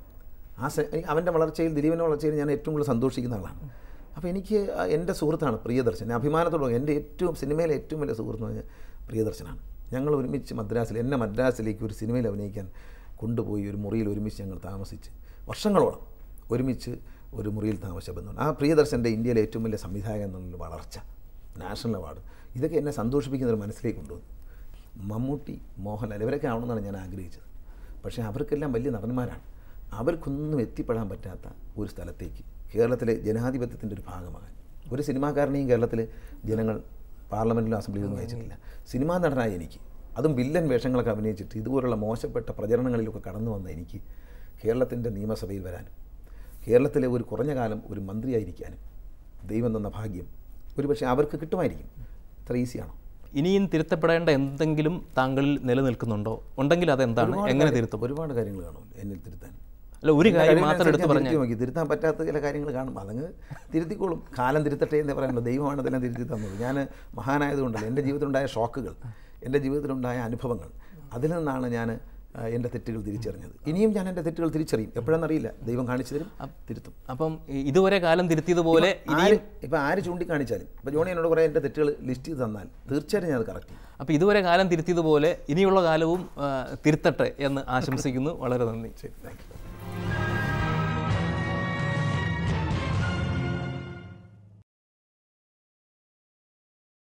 ആ അവൻ്റെ വളർച്ചയിൽ ദിലീപിൻ്റെ വളർച്ചയിൽ ഞാൻ ഏറ്റവും കൂടുതൽ സന്തോഷിക്കുന്ന ആളാണ്. അപ്പോൾ എനിക്ക് എൻ്റെ സുഹൃത്താണ് പ്രിയദർശൻ. അഭിമാനത്തോടെ എൻ്റെ ഏറ്റവും സിനിമയിലെ ഏറ്റവും വലിയ സുഹൃത്ത് എന്ന് പറഞ്ഞാൽ പ്രിയദർശനാണ്. ഞങ്ങൾ ഒരുമിച്ച് മദ്രാസിൽ എന്നെ മദ്രാസിലേക്ക് ഒരു സിനിമയിൽ അഭിനയിക്കാൻ കൊണ്ടുപോയി ഒരു മുറിയിൽ ഒരുമിച്ച് ഞങ്ങൾ താമസിച്ച് വർഷങ്ങളോളം ഒരുമിച്ച് ഒരു മുറിയിൽ താമസിച്ച ബന്ധമാണ്. ആ പ്രിയദർശൻ്റെ ഇന്ത്യയിലെ ഏറ്റവും വലിയ സംവിധായകൻ എന്നുള്ള വളർച്ച, നാഷണൽ അവാർഡ്, ഇതൊക്കെ എന്നെ സന്തോഷിപ്പിക്കുന്ന ഒരു മനസ്സിലേക്ക് കൊണ്ടുവന്നു. മമ്മൂട്ടി, മോഹൻലാൽ ഇവരൊക്കെ ആവണമെന്നാണ് ഞാൻ ആഗ്രഹിച്ചത്. പക്ഷേ അവർക്കെല്ലാം വലിയ നടന്മാരാണ്. അവർക്കൊന്നും എത്തിപ്പെടാൻ പറ്റാത്ത ഒരു സ്ഥലത്തേക്ക് കേരളത്തിലെ ജനാധിപത്യത്തിൻ്റെ ഒരു ഭാഗമാകാൻ ഒരു സിനിമാക്കാരനെയും കേരളത്തിൽ ജനങ്ങൾ പാർലമെൻറ്റിലും അസംബ്ലിയിലൊന്നും അയച്ചിട്ടില്ല. സിനിമാ നടനായ എനിക്ക്, അതും വില്ലൻ വേഷങ്ങളൊക്കെ അഭിനയിച്ചിട്ട് ഇതുപോലുള്ള മോശപ്പെട്ട പ്രചരണങ്ങളിലൊക്കെ കടന്നു വന്ന എനിക്ക് കേരളത്തിൻ്റെ നിയമസഭയിൽ വരാനും കേരളത്തിലെ ഒരു കുറഞ്ഞ കാലം ഒരു മന്ത്രിയായിരിക്കാനും ദൈവം തന്ന ഭാഗ്യം ഒരുപക്ഷെ അവർക്ക് കിട്ടുമായിരിക്കും. അത്ര ഈസിയാണോ? ഇനിയും തിരുത്തപ്പെടേണ്ട എന്തെങ്കിലും താങ്കളിൽ നിലനിൽക്കുന്നുണ്ടോ? ഉണ്ടെങ്കിൽ അതെന്താണ്, എങ്ങനെ തിരുത്തും? ഒരുപാട് കാര്യങ്ങൾ കാണും എന്നിൽ തിരുത്താൻ. അല്ല, ഒരു കാര്യം മാത്രം എടുത്ത് പറഞ്ഞു നോക്കി തിരുത്താൻ പറ്റാത്ത ചില കാര്യങ്ങൾ കാണും, അതങ്ങ് തിരുത്തിക്കോളും. കാലം തിരുത്തട്ടെ എന്ന് പറയുന്നത് ദൈവമാണ് ഇതെല്ലാം തിരുത്തി തന്നത്. ഞാൻ മഹാനായതുകൊണ്ടല്ല, എൻ്റെ ജീവിതത്തിലുണ്ടായ ഷോക്കുകൾ, എൻ്റെ ജീവിതത്തിലുണ്ടായ അനുഭവങ്ങൾ, അതിൽ നിന്നാണ് ഞാൻ എൻ്റെ തെറ്റുകൾ തിരിച്ചറിഞ്ഞത്. ഇനിയും ഞാൻ എൻ്റെ തെറ്റുകൾ തിരിച്ചറിയും, എപ്പോഴെന്നറിയില്ല, ദൈവം കാണിച്ചു തരും, തിരുത്തും. അപ്പം ഇതുവരെ കാലം തിരുത്തിയതുപോലെ ആര് ഇപ്പം ആര് ചൂണ്ടിക്കാണിച്ചാലും, ഇപ്പോൾ ജോണി എന്നോട് കുറേ എൻ്റെ തെറ്റുകൾ ലിസ്റ്റ് ചെയ്ത് തന്നാൽ തീർച്ചയായിട്ടും ഞാൻ അത് കറക്റ്റ് ചെയ്യും. അപ്പോൾ ഇതുവരെ കാലം തിരുത്തിയതുപോലെ ഇനിയുള്ള കാലവും തിരുത്തട്ടെ എന്ന് ആശംസിക്കുന്നു. വളരെ നന്ദി. ശരി, താങ്ക് യു.